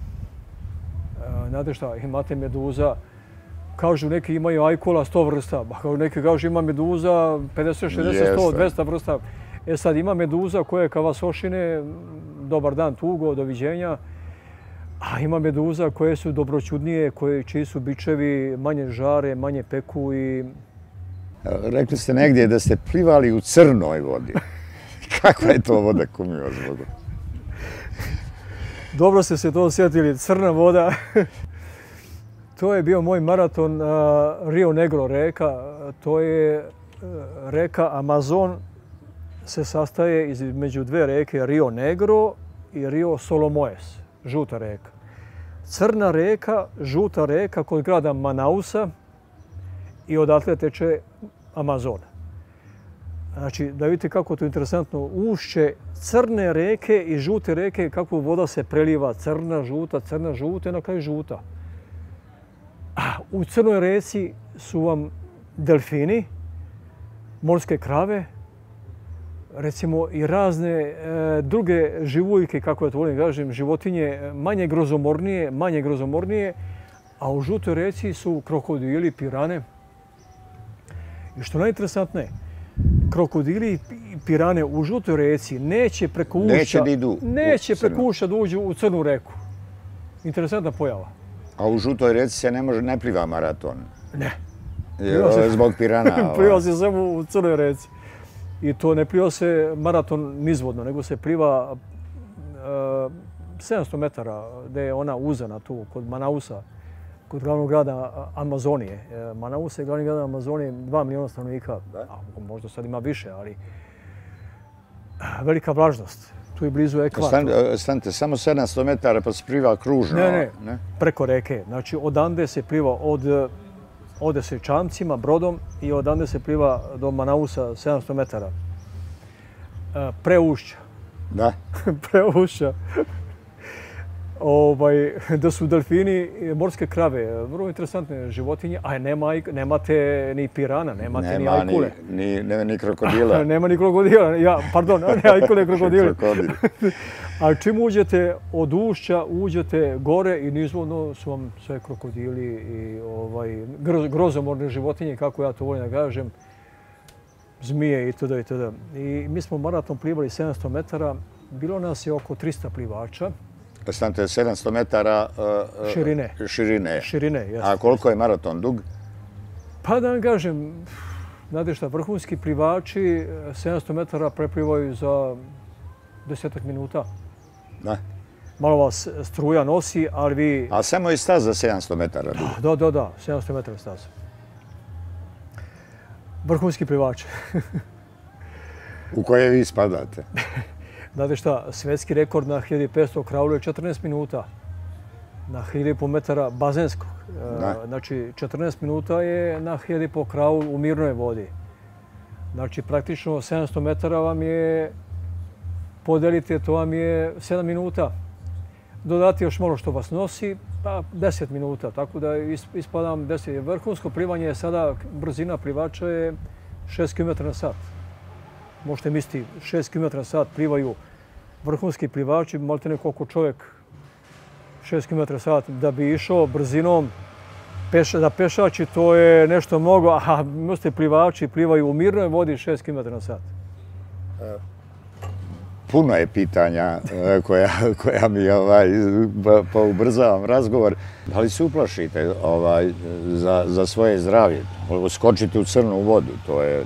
Znate šta, imate meduza, kažu neki imaju ajkula sto vrsta, neki kažu ima meduza pedeset, šezdeset, sto, dvesta vrsta. E sad ima meduza koje kad vas ošine, dobar dan, tugo, doviđenja. A ima meduza koje su dobroćudnije, koje, čiji su bičevi manje žare, manje peku i... Rekli ste negdje da ste plivali u crnoj vodi. Kakva je to voda, kumi vas Bogu? Dobro ste se to osjetili, crna voda. To je bio moj maraton Rio Negro reka. To je reka Amazon, se sastaje između dve reke Rio Negro i Rio Solomoes, žuta reka. Crna reka, žuta reka kod grada Manausa i odatle teče Amazon. Znači, da vidite kako je to interesantno, ušće crne reke i žute reke, kako voda se preliva, crna, žuta, crna, žuta i na kraju žuta. A u crnoj reci su vam delfini, morske krave, recimo i razne e, druge živuljke, kako ja to volim kažem, životinje manje grozomornije, manje grozomornije, a u žutoj reci su krokodili, pirane. I što najinteresantnije, krokodili i pirane u žutoj reci neće preko ušća, neće da idu neće preko ušća da uđu u crnu reku. Interesantna pojava. A u žutoj reci se ne može, ne pliva maraton? Ne. Je, zbog pirana? Pliva se samo u crnoj reci. I to ne pliva se maraton nizvodno, nego se pliva uh, sedamsto metara gdje je ona uzana tu kod Manausa, kod glavnog grada Amazonije. Manaus je glavni grad Amazonije, dva miliona stanovnika, a možda sad ima više, ali velika vlažnost. Tu je blizu ekvatora. Stanite, samo sedamsto metara pa se pliva kružno? Ne, ne, ne, preko reke. Znači, odande se pliva od, ode se čamcima, brodom i odande se pliva do Manausa sedamsto metara. Preušća. Da. Preušća. Ovaj, da su delfini, morske krave, vrlo interesantne životinje, a nema, nemate ni pirana, nemate nema ni ajkule. Ni, ni, ni krokodila. Nema ni krokodila, ja, pardon, ne ajkule, krokodili. A čim uđete od ušća, uđete gore i nizvodno su vam sve krokodili i ovaj, grozomorne životinje, kako ja to volim da kažem, zmije itd. itd. I mi smo maraton plivali sedamsto metara, bilo nas je oko trista plivača. Stante sedamsto metara širine. Širine. Širine, jeste. A koliko je maraton dug? Pa da vam kažem, znate šta, vrhunski plivači sedamsto metara preplivaju za desetak minuta. Da. Malo vas struja nosi, ali vi... A samo je staza sedamsto metara dug? Da, da, da, sedamsto metara staza. Vrhunski plivači. U koje vi spadate? Znate šta, svjetski rekord na hiljadu petsto kraulu je četrnaest minuta. Na hiljadu i pol metara bazenskog. Znači, četrnaest minuta je na hiljadu i pol kraul u mirnoj vodi. Znači, praktično sedamsto metara vam je, podelite, to vam je sedam minuta. Dodati još malo što vas nosi, pa deset minuta. Tako da ispadam deset. Vrhunsko plivanje je sada, brzina plivača je šest kilometara na sat. Možete misliti, šest kilometara na sat plivaju vrhunski plivači, malite ne koliko čovjek šest kilometara na sat da bi išao brzinom da pešači, to je nešto mnogo, a mislite plivači plivaju u mirnoj vodi šest kilometara na sat. Puno je pitanja koja mi pa ubrzavam razgovor. Da li se uplašite za svoje zdravlje? Skočiti u crnu vodu, to je...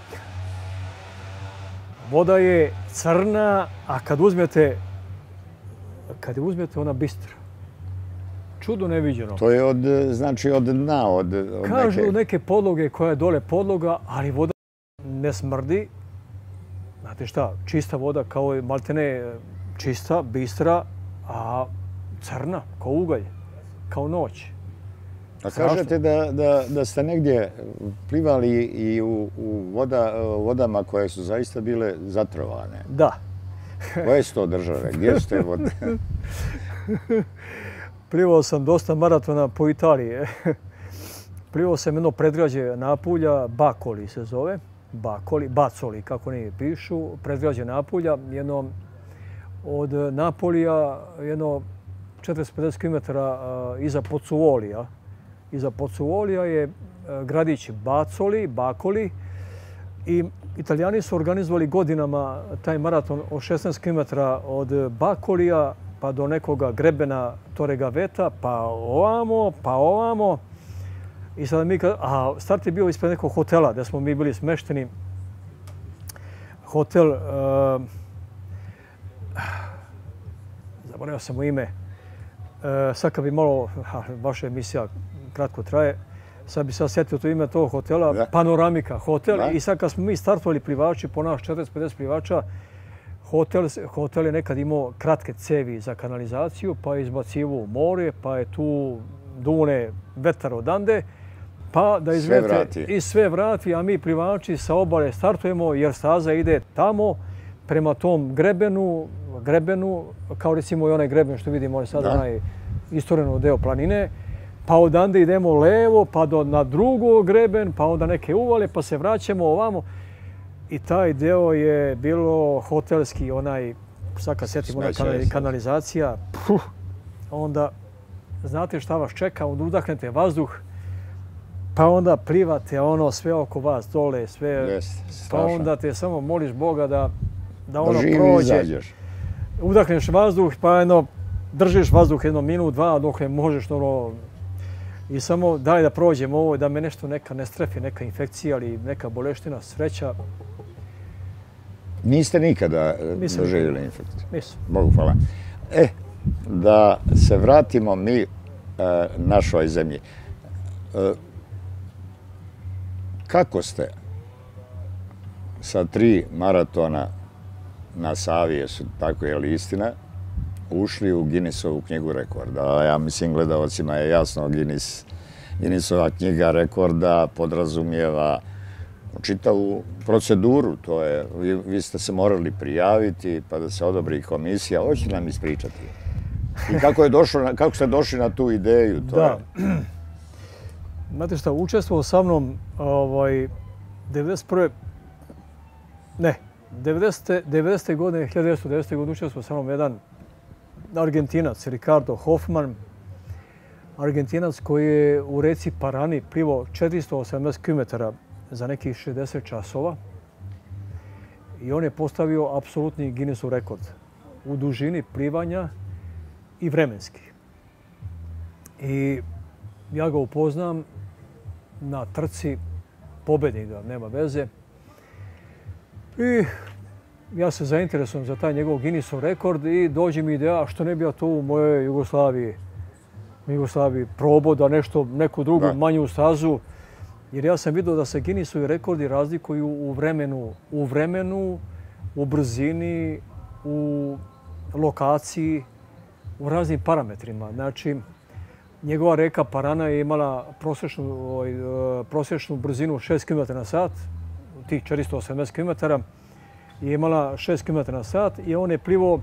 Voda je crna, a kad uzmete, kad je uzmete, ona bistra. Čudo neviđeno. To je od, znači, od dna, od, od Kažu neke... neke podloge koja je dole podloga, ali voda ne smrdi. Znate šta, čista voda kao je maltene čista, bistra, a crna, kao ugalj, kao noć. A kažete da, da, da ste negdje plivali i u, u voda, vodama koje su zaista bile zatrovane. Da. Koje su to države? Gdje su te vode? Plivao sam dosta maratona po Italiji. Plivao sam jedno predgrađe Napulja, Bacoli se zove. Bacoli, Bacoli, kako ne pišu. Predgrađe Napulja, jedno od Napolija, jedno četristo pedeset kilometara iza Pozzuolija. Iza Pozzuolija je gradić Bacoli, Bacoli. I Italijani su organizovali godinama taj maraton od šesnaest kilometara od Bacolija pa do nekoga grebena Torre Gavetta, pa ovamo, pa ovamo. I sada mi, a start je bio ispred nekog hotela gdje smo mi bili smešteni. Hotel, uh, zaboravio sam mu ime, uh, sad kad bi malo, ha, vaša emisija kratko traje, sad bi sad sjetio to ime tog hotela, da. Panoramika hotel. Da. I sad kad smo mi startovali plivači, po nas četristo pedeset plivača, hotel, hotel je nekad imao kratke cevi za kanalizaciju, pa je izbacivo u more, pa je tu dune vetar odande, pa da izvete i sve vrati, a mi plivači sa obale startujemo jer staza ide tamo prema tom grebenu, grebenu, kao recimo i onaj greben što vidimo sada onaj istoreni deo planine, pa odande idemo levo, pa do, na drugo greben, pa onda neke uvale, pa se vraćamo ovamo. I taj deo je bilo hotelski, onaj, sad kad sjetim, ona kanalizacija, puh, onda znate šta vas čeka, onda udahnete vazduh, pa onda plivate ono sve oko vas dole, sve, yes, pa onda te samo moliš Boga da, da ono da prođe. Izađeš. Udahneš vazduh, pa jedno, držiš vazduh jedno minut, dva, dok ne možeš ono, i samo daj da prođem ovo, da me nešto neka ne strefi, neka infekcija ili neka boleština, sreća. Niste nikada doživjeli infekciju? Nisam. Bogu hvala. E, da se vratimo mi našoj zemlji. Kako ste sa tri maratona na Savi, jesu tako je li istina, ušli u Guinnessovu knjigu rekorda? Ja mislim, gledalcima je jasno, Guinness, Guinnessova knjiga rekorda podrazumijeva čitavu proceduru. To je, vi, vi ste se morali prijaviti pa da se odobri komisija. Hoćete nam ispričati? I kako, je došlo, kako ste došli na tu ideju? To da. Je... Znate šta, učestvovao sa mnom ovaj, devedeset prve. Ne, devedesete. devedesete godine, hiljadu devetsto devedesete. godine učestvovao sa mnom jedan Argentinac, Ricardo Hoffman. Argentinac koji je u reci Parani plivao četiristo osamdeset kilometara za nekih šezdeset časova. I on je postavio apsolutni Guinnessov rekord u dužini plivanja i vremenski. I ja ga upoznam na trci, pobedi ga, nema veze. I ja se zainteresujem za taj njegov Guinnessov rekord i dođe mi ideja što ne bi ja to u mojoj Jugoslaviji, Jugoslaviji probao da nešto, neku drugu da. manju stazu. Jer ja sam vidio da se Guinnessovi rekordi razlikuju u vremenu, u vremenu, u brzini, u lokaciji, u raznim parametrima. Znači, njegova reka Parana je imala prosječnu, prosječnu brzinu šest kilometara na sat, tih četiristo osamdeset kilometara, je imala šest kilometara na sat i on je plivao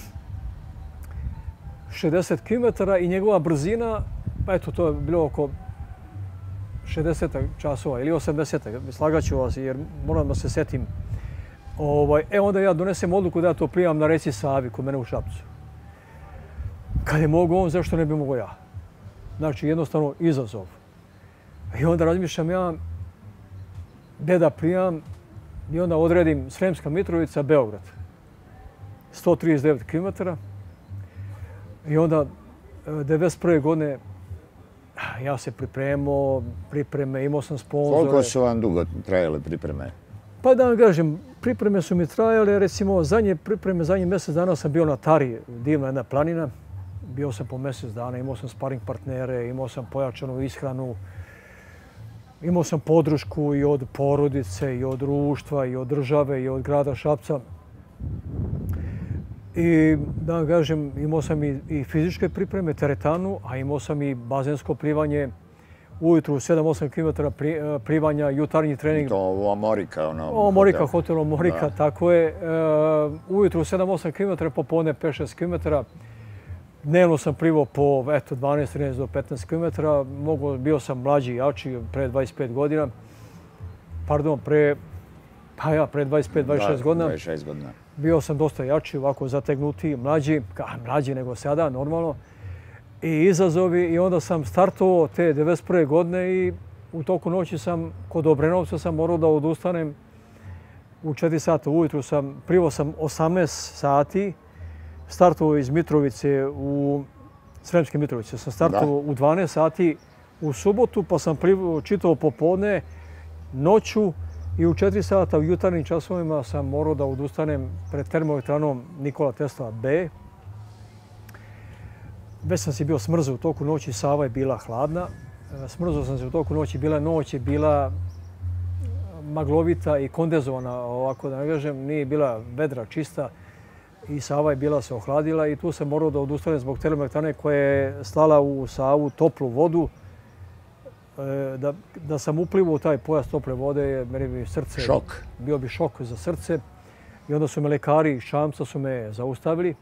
šezdeset kilometara i njegova brzina, eto, to je bilo oko šezdeset časova ili osamdeset. Slagaću vas jer moram da se setim. Ovaj, e onda ja donesem odluku da ja to plivam na reci Savi kod mene u Šapcu. Kad je mogo on, zašto ne bi mogo ja? Znači, jednostavno izazov. I onda razmišljam ja gdje da plivam i onda odredim Sremska Mitrovica, Beograd. sto trideset devet kilometara. I onda devedeset prve godine ja se pripremao, pripreme, imao sam sponzore. Koliko su vam dugo trajale pripreme? Pa da vam kažem, pripreme su mi trajale, recimo zadnje pripreme, zadnjih mjesec dana sam bio na Tari, divna jedna planina. Bio sam po mjesec dana, imao sam sparing partnere, imao sam pojačanu ishranu, imao sam podršku i od porodice, i od društva, i od države, i od grada Šapca. I da vam kažem, imao sam i, i fizičke pripreme, teretanu, a imao sam i bazensko plivanje, ujutru sedam osam kilometara pri, plivanja, jutarnji trening. To u Amorika, ono? Amorika, hotel, hotel Amorika, da. Tako je. Uh, ujutru sedam osam kilometara, popodne pet šest kilometara. Dnevno sam plivao po eto, dvanaest trinaest do petnaest kilometara. Mogu, bio sam mlađi i jači, pre dvadeset pet godina. Pardon, pre, pa ja, pre dvadeset pet dvadeset šest godina. dvadeset šest godina. Bio sam dosta jači, ovako zategnuti, mlađi, ka, mlađi nego sada, normalno. I izazovi, i onda sam startovao te devedeset prve godine i u toku noći sam, kod Obrenovca sam morao da odustanem. U četiri sata ujutru sam, plivao sam osamnaest sati, startovao iz Mitrovice u Sremske Mitrovice. Sam startovao da. u dvanaest sati u subotu, pa sam plivao, čitao popodne, noću i u četiri sata u jutarnjim časovima sam morao da odustanem pred termoelektranom Nikola Tesla B. Već sam se bio smrzao u toku noći, Sava je bila hladna. Smrzao sam se u toku noći, bila noć je bila maglovita i kondenzovana, ovako da ne kažem, nije bila vedra, čista. I Sava je bila se ohladila i tu sam morao da odustanem zbog termoelektrane koja je slala u Savu toplu vodu. Da, da sam uplivao u taj pojas tople vode, meni bi srce... Šok. Bio bi šok za srce. I onda su me lekari iz Šamca su me zaustavili.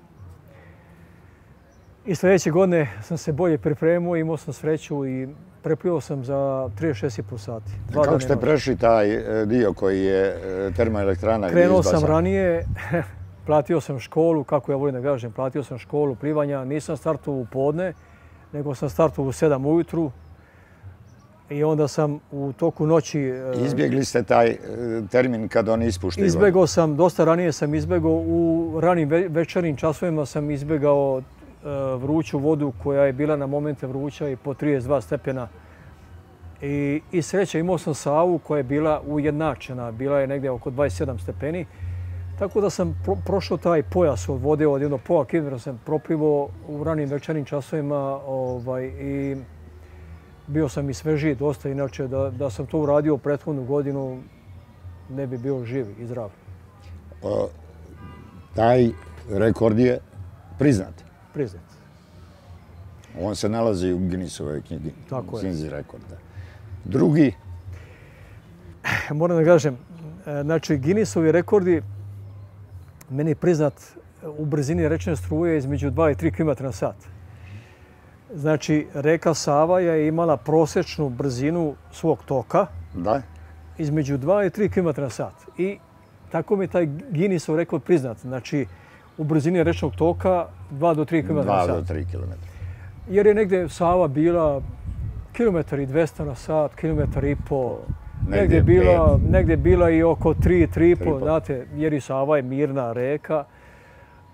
I sljedeće godine sam se bolje pripremio, imao sam sreću i preplivao sam za trideset šest i po sati. Dva Kako ste prešli taj dio koji je termoelektrana? Krenuo sam ranije, platio sam školu, kako ja volim da kažem, platio sam školu plivanja. Nisam startovao u podne, nego sam startovao u sedam ujutru. I onda sam u toku noći... Izbjegli ste taj termin kad oni ispuštaju? Izbjegao sam, dosta ranije sam izbjegao. U ranim večernjim časovima sam izbjegao vruću vodu koja je bila na momente vruća i po trideset dva stepena. I, i sreća, imao sam Savu koja je bila ujednačena, bila je negdje oko dvadeset sedam stepeni. Tako da sam pro, prošao taj pojas od vode od jednog pola kilometra sam proplivao u ranim večernjim časovima ovaj, i bio sam i svežiji dosta, inače da, da sam to uradio prethodnu godinu ne bi bio živ i zdrav. O, taj rekord je priznat? Priznat. On se nalazi u Guinnessovoj knjigi, knjizi rekorda. Drugi? Moram da kažem, znači Guinnessovi rekordi meni je priznat u brzini rečne struje između dva i tri kilometra na sat. Znači, reka Sava je imala prosječnu brzinu svog toka da. između dva i tri kilometra na sat. I tako mi je taj Guinnessov rekord priznat. Znači, u brzini rečnog toka dva do tri kilometra na sat. dva do tri kilometra. Jer je negdje Sava bila kilometar i dvesta na sat, kilometar i po. Negdje je bila, negdje bila i oko tri, tri i po, znate, jer i Sava je mirna reka.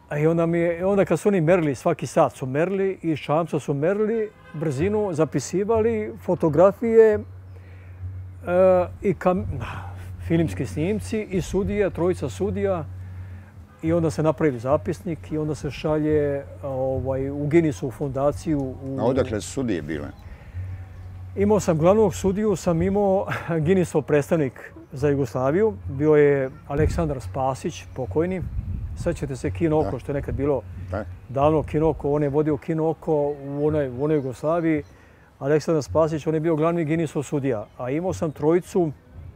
I onda, mi je, onda kad su oni merili, svaki sat su merili i iz čamca su merili brzinu, zapisivali fotografije e, i kam, filmski snimci i sudija, trojica sudija. I onda se napravi zapisnik i onda se šalje ovaj, u Guinnessovu fondaciju. U... A odakle su sudije bile? Imao sam glavnog sudiju, sam imao Guinnessov predstavnik za Jugoslaviju. Bio je Aleksandar Spasić, pokojni. Sjećate se Kino Oko, što je nekad bilo da. davno Kino Oko. On je vodio Kino Oko u onoj, u onoj Jugoslaviji. Aleksandar Spasić, on je bio glavni Guinnessov sudija. A imao sam trojicu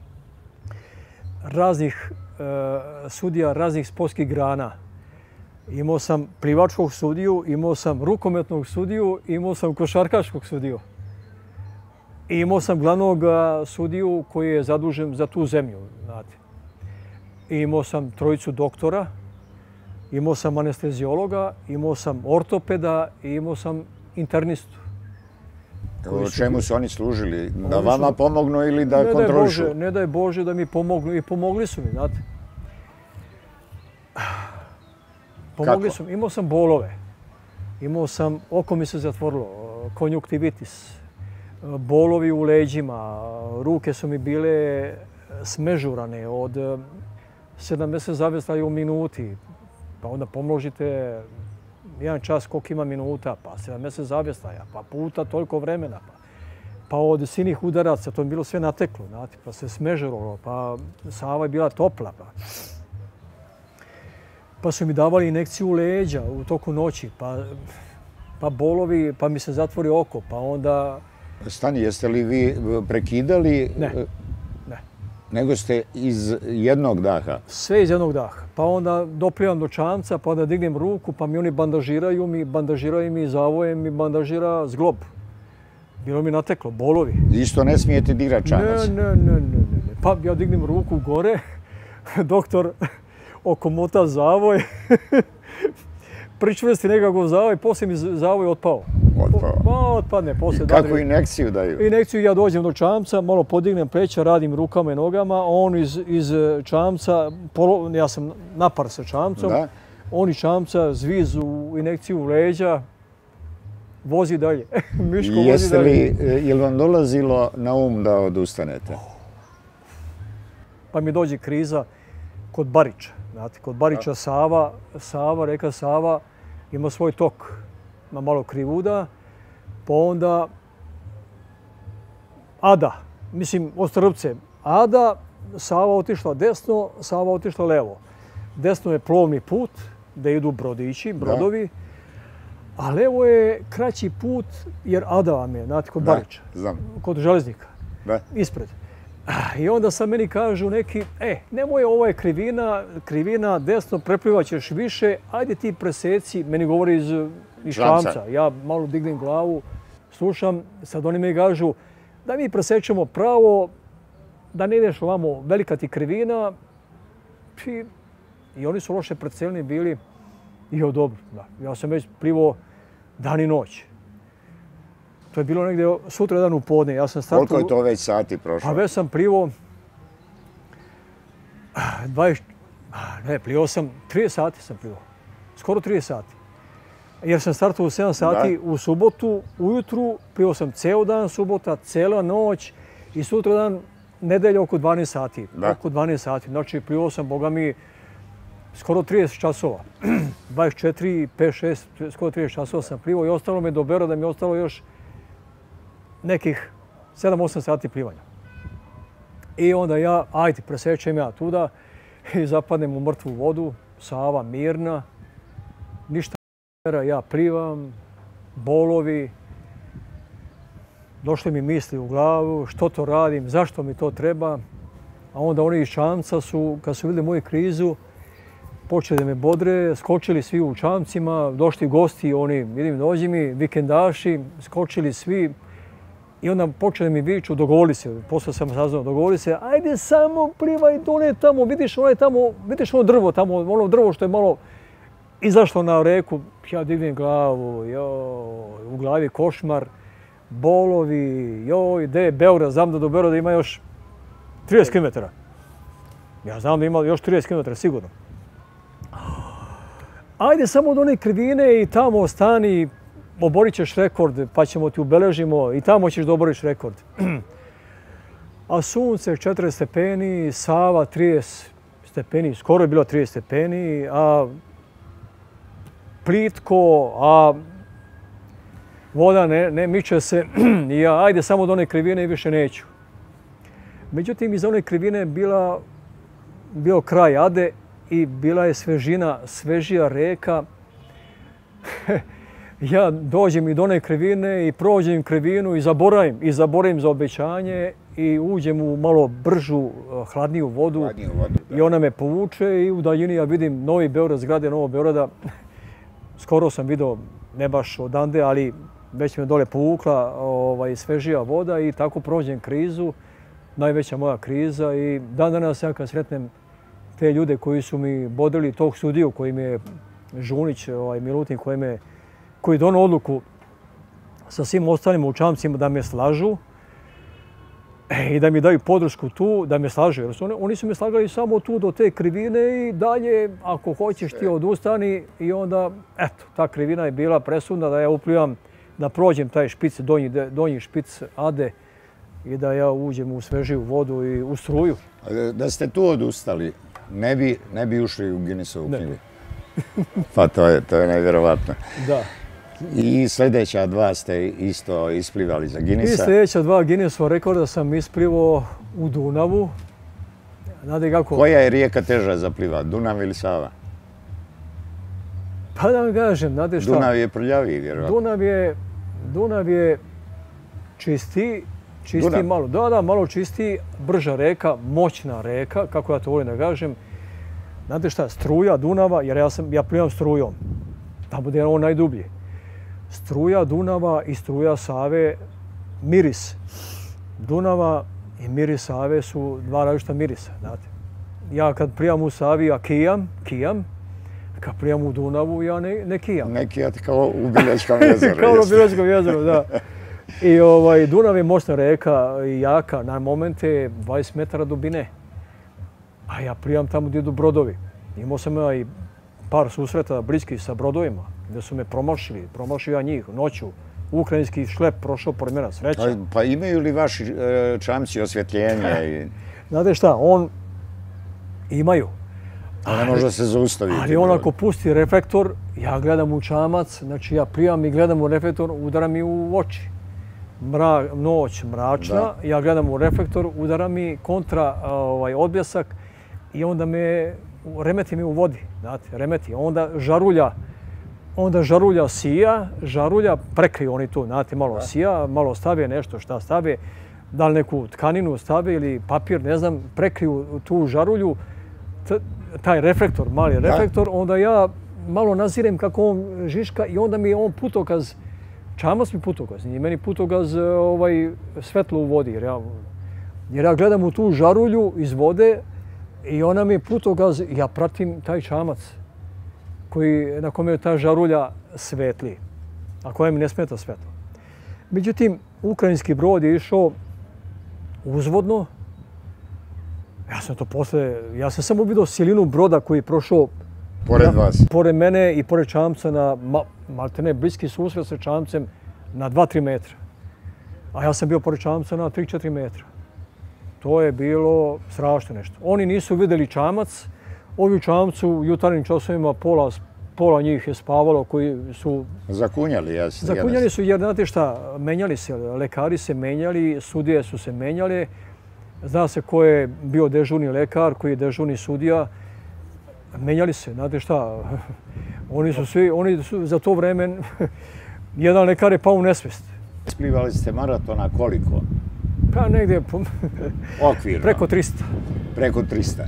raznih e, sudija, raznih sportskih grana. Imao sam plivačkog sudiju, imao sam rukometnog sudiju, imao sam košarkaškog sudiju. I imao sam glavnog sudiju koji je zadužen za tu zemlju. Znate. I imao sam trojicu doktora, imao sam anesteziologa, imao sam ortopeda i imao sam internistu. O čemu su oni služili? Da vama pomognu ili da kontrolišu? Ne daj Bože da mi pomognu. I pomogli su mi, znate. Pomogli su mi. Imao sam bolove. Imao sam, oko mi se zatvorilo, konjuktivitis, bolovi u leđima, ruke su mi bile smežurane od sedamdeset zavestaja u minuti. Pa onda pomnožite jedan čas koliko ima minuta, pa sedamdeset zavjestaja, pa puta toliko vremena. Pa, pa od sinih udaraca, to je bilo sve nateklo, znate, pa se smežuralo, pa Sava je bila topla. Pa, pa su mi davali injekciju u leđa u toku noći, pa, pa bolovi, pa mi se zatvori oko, pa onda... Stani, jeste li vi prekidali? Ne, ne. Nego ste iz jednog daha? Sve iz jednog daha. Pa onda doplivam do čamca, pa onda dignem ruku, pa mi oni bandažiraju mi, bandažiraju mi, zavojem mi, bandažira zglob. Bilo mi nateklo, bolovi. Isto ne smijete dirati čamac? Ne, ne, ne, ne, ne. Pa ja dignem ruku gore, doktor okomota zavoj, pričvrsti nekako zavoj, poslije mi zavoj otpao. Otpao? Pa otpadne. I kako injekciju daju? Injekciju ja dođem do čamca, malo podignem pleća, radim rukama i nogama, on iz, iz čamca, polo, ja sam napar sa čamcom, da. on iz čamca zviz u injekciju u leđa, vozi dalje. Miško vozi Jeste dalje. li, je li vam dolazilo na um da odustanete? Pa mi dođe kriza kod Barića. Znate, kod Barića Sava, Sava, reka Sava, ima svoj tok. Ima malo krivuda, pa onda Ada, mislim Ostrvce. Ada, Sava otišla desno, Sava otišla levo. Desno je plovni put, gdje idu brodići, brodovi, a levo je kraći put, jer Ada vam je, znate, kod Barića, kod železnika, da. Ispred. I onda sad meni kažu neki, e, nemoj, ovo je krivina, krivina, desno, preplivat ćeš više, ajde ti preseci, meni govori iz, iz čamca. Ja malo dignem glavu, slušam, sad oni mi kažu da mi presećemo pravo, da ne ideš ovamo, velika ti krivina. I, i oni su loše precelni bili i jo, dobro, da. Ja sam već plivao dan i noć. To je bilo negdje sutra dan u podne. Ja sam startu... Koliko je to već sati prošlo? Pa već sam plivao dvadeset... Ne, plivao sam trideset sati sam plivao. Skoro trideset sati. Jer sam startao u sedam sati da. U subotu, ujutru, plivao sam ceo dan subota, cijela noć i sutra dan nedelja oko dvanaest sati. Da. Oko dvanaest sati. Znači plivao sam, boga mi, skoro trideset časova. dvadeset četiri, pet, šest, skoro trideset časova sam plivao i ostalo me do Beograda, mi je ostalo još nekih sedam osam sati plivanja. I onda ja, ajde, presećem ja tuda i zapadnem u mrtvu vodu, Sava mirna, ništa ne, ja plivam, bolovi, došli mi misli u glavu, što to radim, zašto mi to treba. A onda oni iz čamca su, kad su vidjeli moju krizu, počeli da me bodre, skočili svi u čamcima, došli gosti, oni, vidim, dođi mi, vikendaši, skočili svi. I onda počeli mi viču, dogovori se, posle sam saznao, dogovori se, ajde samo plivaj dole tamo, vidiš ono tamo, vidiš ono drvo tamo, ono drvo što je malo izašlo na reku. Ja dignem glavu, joj, u glavi košmar, bolovi, joj, gdje je Beograd, znam da do Beograda ima još trideset kilometara. Ja znam da ima još trideset kilometara, sigurno. ajde samo do one krivine i tamo stani, oborit ćeš rekord, pa ćemo ti ubeležimo i tamo ćeš da oboriš rekord. A sunce četrdeset stepeni, Sava trideset stepeni, skoro je bilo trideset stepeni, a plitko, a voda ne, ne miče se i ja, ajde samo do one krivine i više neću. Međutim, iz one krivine bila, bio kraj Ade i bila je svežina, svežija reka. Ja dođem i do one krivine i prođem krivinu i zaboravim, i zaboravim za obećanje i uđem u malo bržu, hladniju vodu. Hladniju vodu, da. I ona me povuče i u daljini ja vidim Novi Beograd, zgrade Novog Beograda. Skoro sam vidio, ne baš odande, ali već me dole povukla ovaj, svežija voda i tako prođem krizu. Najveća moja kriza i dan danas ja kad sretnem te ljude koji su mi bodili tog sudiju koji mi je Žunić, ovaj, Milutin, koji me koji dono odluku sa svim ostalim učamcima da me slažu i da mi daju podršku tu, da me slažu. Jer su oni, oni su me slagali samo tu do te krivine i dalje, ako hoćeš ti odustani. I onda, eto, ta krivina je bila presudna da ja uplivam, da prođem taj špic, donji, donji špic Ade i da ja uđem u svežiju vodu i u struju. Da ste tu odustali, ne bi, ne bi ušli u Guinnessovu knjigu. Pa to je, to je nevjerovatno. Da. I sljedeća dva ste isto isplivali za Guinnessa. I sljedeća dva Guinnessova rekorda sam isplivao u Dunavu. Znate kako? Koja je rijeka teža za plivat, Dunav ili Sava? Pa da vam kažem, znate šta? Dunav je prljaviji, vjerovatno. Dunav je, Dunav je čisti, čisti Dunav. malo. Da, da, malo čisti, brža reka, moćna reka, kako ja to volim da kažem. Znate šta, struja Dunava, jer ja, sam, ja plivam strujom, tamo gdje je on najdublji. Struja Dunava i struja Save, miris. Dunava i miris Save su dva različita mirisa, znate. Ja kad plivam u Savi, ja kijam, kijam. Kad plivam u Dunavu, ja ne, ne kijam. Ne kijate kao u Bilješkom jezeru. Kao u Bilješkom jezeru, da. I ovaj, Dunav je moćna reka i jaka, na momente dvadeset metara dubine. A ja plivam tamo gdje idu brodovi. Imao sam ja i par susreta bliskih sa brodovima, gdje su me promašili, promašio ja njih noću. Ukrajinski šlep prošao pored mene, sreća. Pa, pa imaju li vaši e, čamci osvjetljenja? I... Znate šta, on imaju. Ali ne može se zaustaviti. Ali on ako pusti reflektor, ja gledam u čamac, znači ja plivam i gledam u reflektor, udara mi u oči. Mra, noć mračna, da. Ja gledam u reflektor, udara mi kontra ovaj, odbljesak i onda me remeti mi u vodi, znate, remeti. Onda žarulja, onda žarulja sija, žarulja prekriju oni tu, znate, malo sija, malo stave nešto šta stave, da li neku tkaninu stave ili papir, ne znam, prekriju tu žarulju, t, taj reflektor, mali reflektor, onda ja malo nazirem kako on žiška i onda mi je on putokaz, čamac mi putokaz, nije meni putokaz ovaj, svetlo u vodi, jer ja, jer ja gledam u tu žarulju iz vode i ona mi je putokaz, ja pratim taj čamac koji, na kome je ta žarulja svetli, a koja mi ne smeta svetlo. Međutim, ukrajinski brod je išao uzvodno. Ja sam to posle, ja sam samo vidio silinu broda koji je prošao pored vas. Pored mene i pored čamca na, maltene, bliski susret sa čamcem na dva do tri metra. A ja sam bio pored čamca na tri do četiri metra. To je bilo strašno nešto. Oni nisu vidjeli čamac, ovi u čamcu u jutarnjim časovima pola, pola njih je spavalo koji su... Zakunjali, jasno. Zakunjali su jer, znate šta, menjali se, lekari se menjali, sudije su se menjali. Zna se ko je bio dežurni lekar, koji je dežurni sudija. Menjali se, znate šta, oni su svi, oni su za to vreme, jedan lekar je pao u nesvijest. Isplivali ste maratona koliko? Pa negdje okvirno. Preko trista. Preko trista.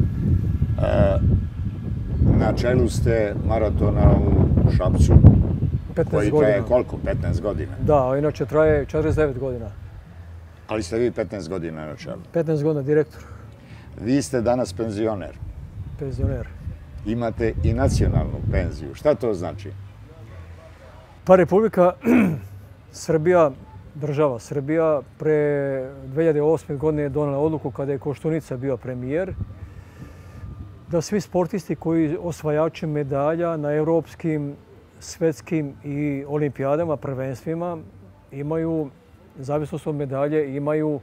E, na čelu ste maratona u Šapcu. petnaest koji godina. traje koliko? petnaest godina? Da, a inače traje četrdeset devet godina. Ali ste vi petnaest godina na čelu. petnaest godina direktor. Vi ste danas penzioner. Penzioner. Imate i nacionalnu penziju. Šta to znači? Pa Republika Srbija, država Srbija, pre dve hiljade osme godine je donela odluku kada je Koštunica bio premijer, da svi sportisti koji osvajači medalja na europskim, svetskim i olimpijadama, prvenstvima, imaju, zavisno od medalje, imaju,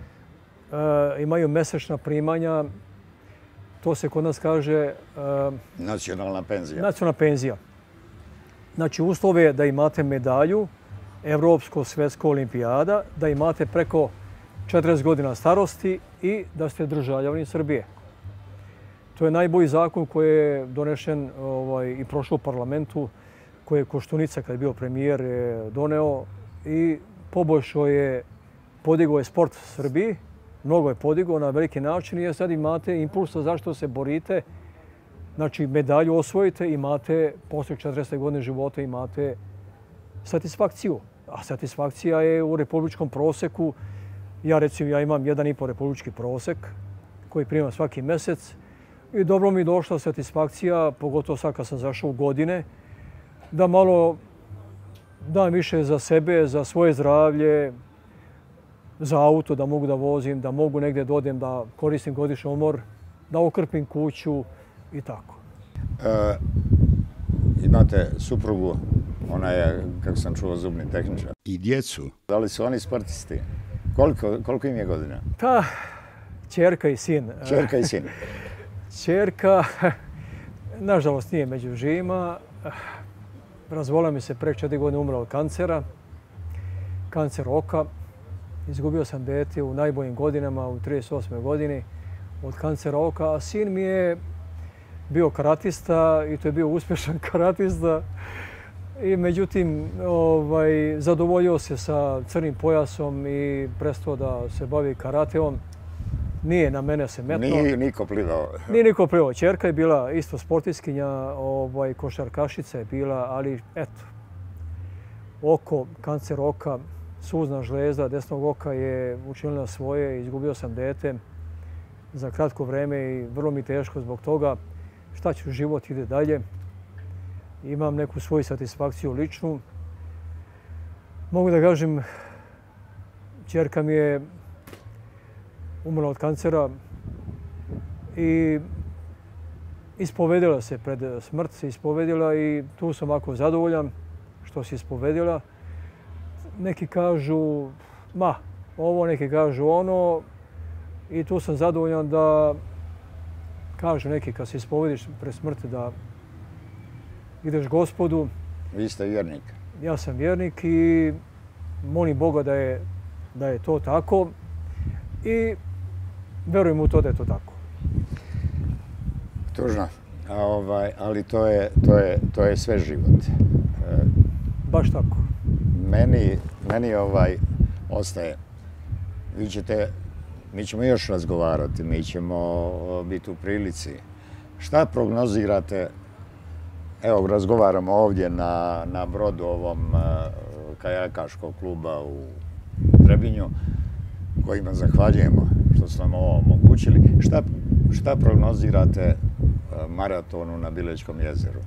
uh, imaju mesečna primanja. To se kod nas kaže... Uh, nacionalna penzija. Nacionalna penzija. Znači, uslov je da imate medalju, evropsko, svetsko, olimpijada, da imate preko četrdeset godina starosti i da ste državljanin Srbije. To je najbolji zakon koji je donešen ovaj, i prošao u parlamentu, koji je Koštunica, kad je bio premijer, je doneo i poboljšao je, podigao je sport Srbiji. Mnogo je podigao na veliki način i sad imate impulsa zašto se borite. Znači, medalju osvojite, imate, posle četrdeset godine života imate satisfakciju. A satisfakcija je u republičkom proseku. Ja recimo, ja imam jedan i po republički prosek koji primam svaki mesec. I dobro mi je došla satisfakcija, pogotovo sad kad sam zašao u godine, da malo dam više za sebe, za svoje zdravlje, za auto, da mogu da vozim, da mogu negdje da odem, da koristim godišnji odmor, da okrpim kuću i tako. E, imate suprugu, ona je, kako sam čuo, zubni tehničar. I djecu. Da li su oni sportisti? Koliko, koliko im je godina? Pa, ćerka i sin. Ćerka i sin. Ćerka, nažalost, nije među živima. Razvolila mi se pre četiri godine, umrla od kancera. Kancer oka. Izgubio sam dete u najboljim godinama, u trideset osmoj godini, od kancera oka. A sin mi je bio karatista i to je bio uspješan karatista. I međutim, ovaj, zadovoljio se sa crnim pojasom i prestao da se bavi karateom. Nije na mene se metno. Nije niko plivao. Nije niko plivao. Ćerka je bila isto sportiskinja, ovaj, košarkašica je bila, ali eto, oko, kancer oka, suzna žlezda desnog oka je učinila svoje, izgubio sam dete za kratko vreme i vrlo mi teško zbog toga. Šta ću, život ide dalje. Imam neku svoju satisfakciju ličnu. Mogu da kažem, ćerka mi je umrla od kancera i ispovedila se pred smrt, se ispovedila i tu sam ovako zadovoljan što se ispovedila. Neki kažu, ma, ovo, neki kažu ono i tu sam zadovoljan da kažu neki kad se ispovediš pred smrti da ideš Gospodu. Vi ste vjernik. Ja sam vjernik i molim Boga da je, da je to tako i verujem u to da je to tako. Tužno, a ovaj, ali to je, to, je, to je sve život. E, Baš tako. Meni, meni ovaj ostaje. Vi ćete, mi ćemo još razgovarati, mi ćemo biti u prilici. Šta prognozirate? Evo, razgovaramo ovdje na, na brodu ovom uh, kajakaškog kluba u Trebinju, kojima zahvaljujemo što su nam ovo omogućili. Šta, šta prognozirate uh, maratonu na Bilećkom jezeru?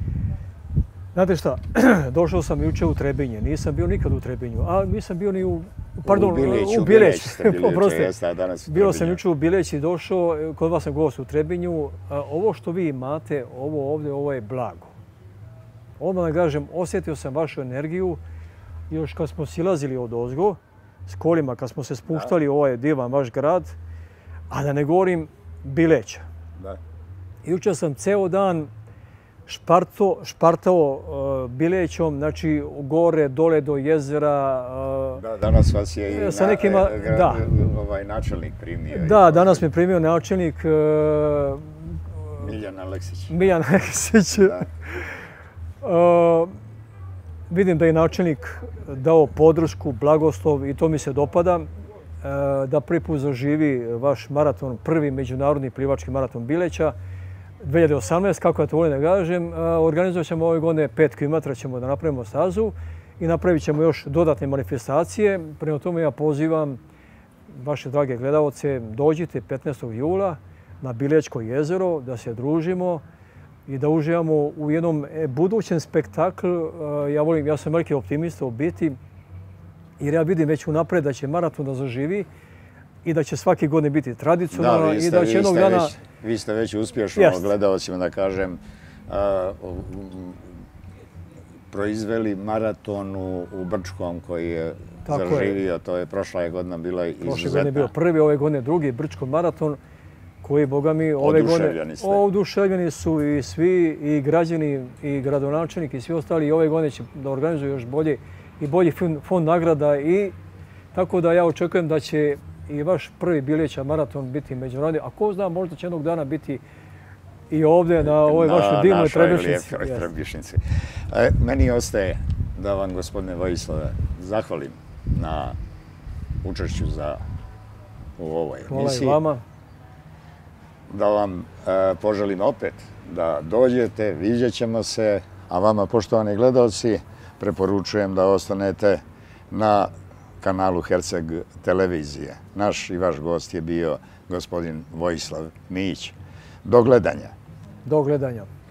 Znate šta, došao sam juče u Trebinje, nisam bio nikad u Trebinju, a nisam bio ni u, pardon, u Bileć. U Bileć, ste bili juče, jeste, a danas u Bio sam juče u Bileć i došao, kod vas sam gost u Trebinju. Ovo što vi imate, ovo ovdje, ovo je blago. Odmah da kažem, osjetio sam vašu energiju još kad smo silazili od ozgo s kolima, kad smo se spuštali u ovaj divan vaš grad, a da ne govorim Bileća. Da. Juče sam ceo dan šparto, špartao uh, Bilećom, znači gore, dole do jezera. Uh, da, danas vas je i sa nekima, na, gra, da. ovaj načelnik primio. Da, danas me primio načelnik uh, Miljan Aleksić. Miljan Aleksić. Da. Uh, vidim da je načelnik dao podršku, blagoslov i to mi se dopada. Uh, da prvi put zaživi vaš maraton, prvi međunarodni plivački maraton Bileća. dve hiljade osamnaeste. kako ja to volim da kažem, organizovat ćemo ove godine pet kilometara, ćemo da napravimo stazu i napravit ćemo još dodatne manifestacije. Prema tome ja pozivam vaše drage gledalce, dođite petnaestog jula na Bilećko jezero da se družimo i da uživamo u jednom budućem spektaklu. Ja volim, ja sam veliki optimista u biti jer ja vidim već unapred da će maraton da zaživi i da će svake godine biti tradicionalno i da će jednog dana... Vi ste već uspješno, gledaocima da kažem, proizveli maraton u Brčkom koji je zaživio. To je prošla godina bila izuzetna. Prošle godine je bio prvi, ove godine drugi Brčko maraton koji, boga mi, ove godine oduševljeni su i svi, i građani, i gradonačelnik, i svi ostali. I ove godine će da organizuju još bolje i bolji fond nagrada. I tako da ja očekujem da će i vaš prvi Bilića maraton biti međunarodni. A ko zna, možda će jednog dana biti i ovdje na ovoj vašoj divnoj Trebišnici. Trebišnici. Meni ostaje da vam, gospodine Vojislave, zahvalim na učešću u ovoj emisiji. Hvala i vama. Da vam poželim opet da dođete, vidjet ćemo se, a vama, poštovani gledalci, preporučujem da ostanete na kanalu Herceg televizije. Naš i vaš gost je bio gospodin Vojislav Mijić. Do gledanja. Do gledanja.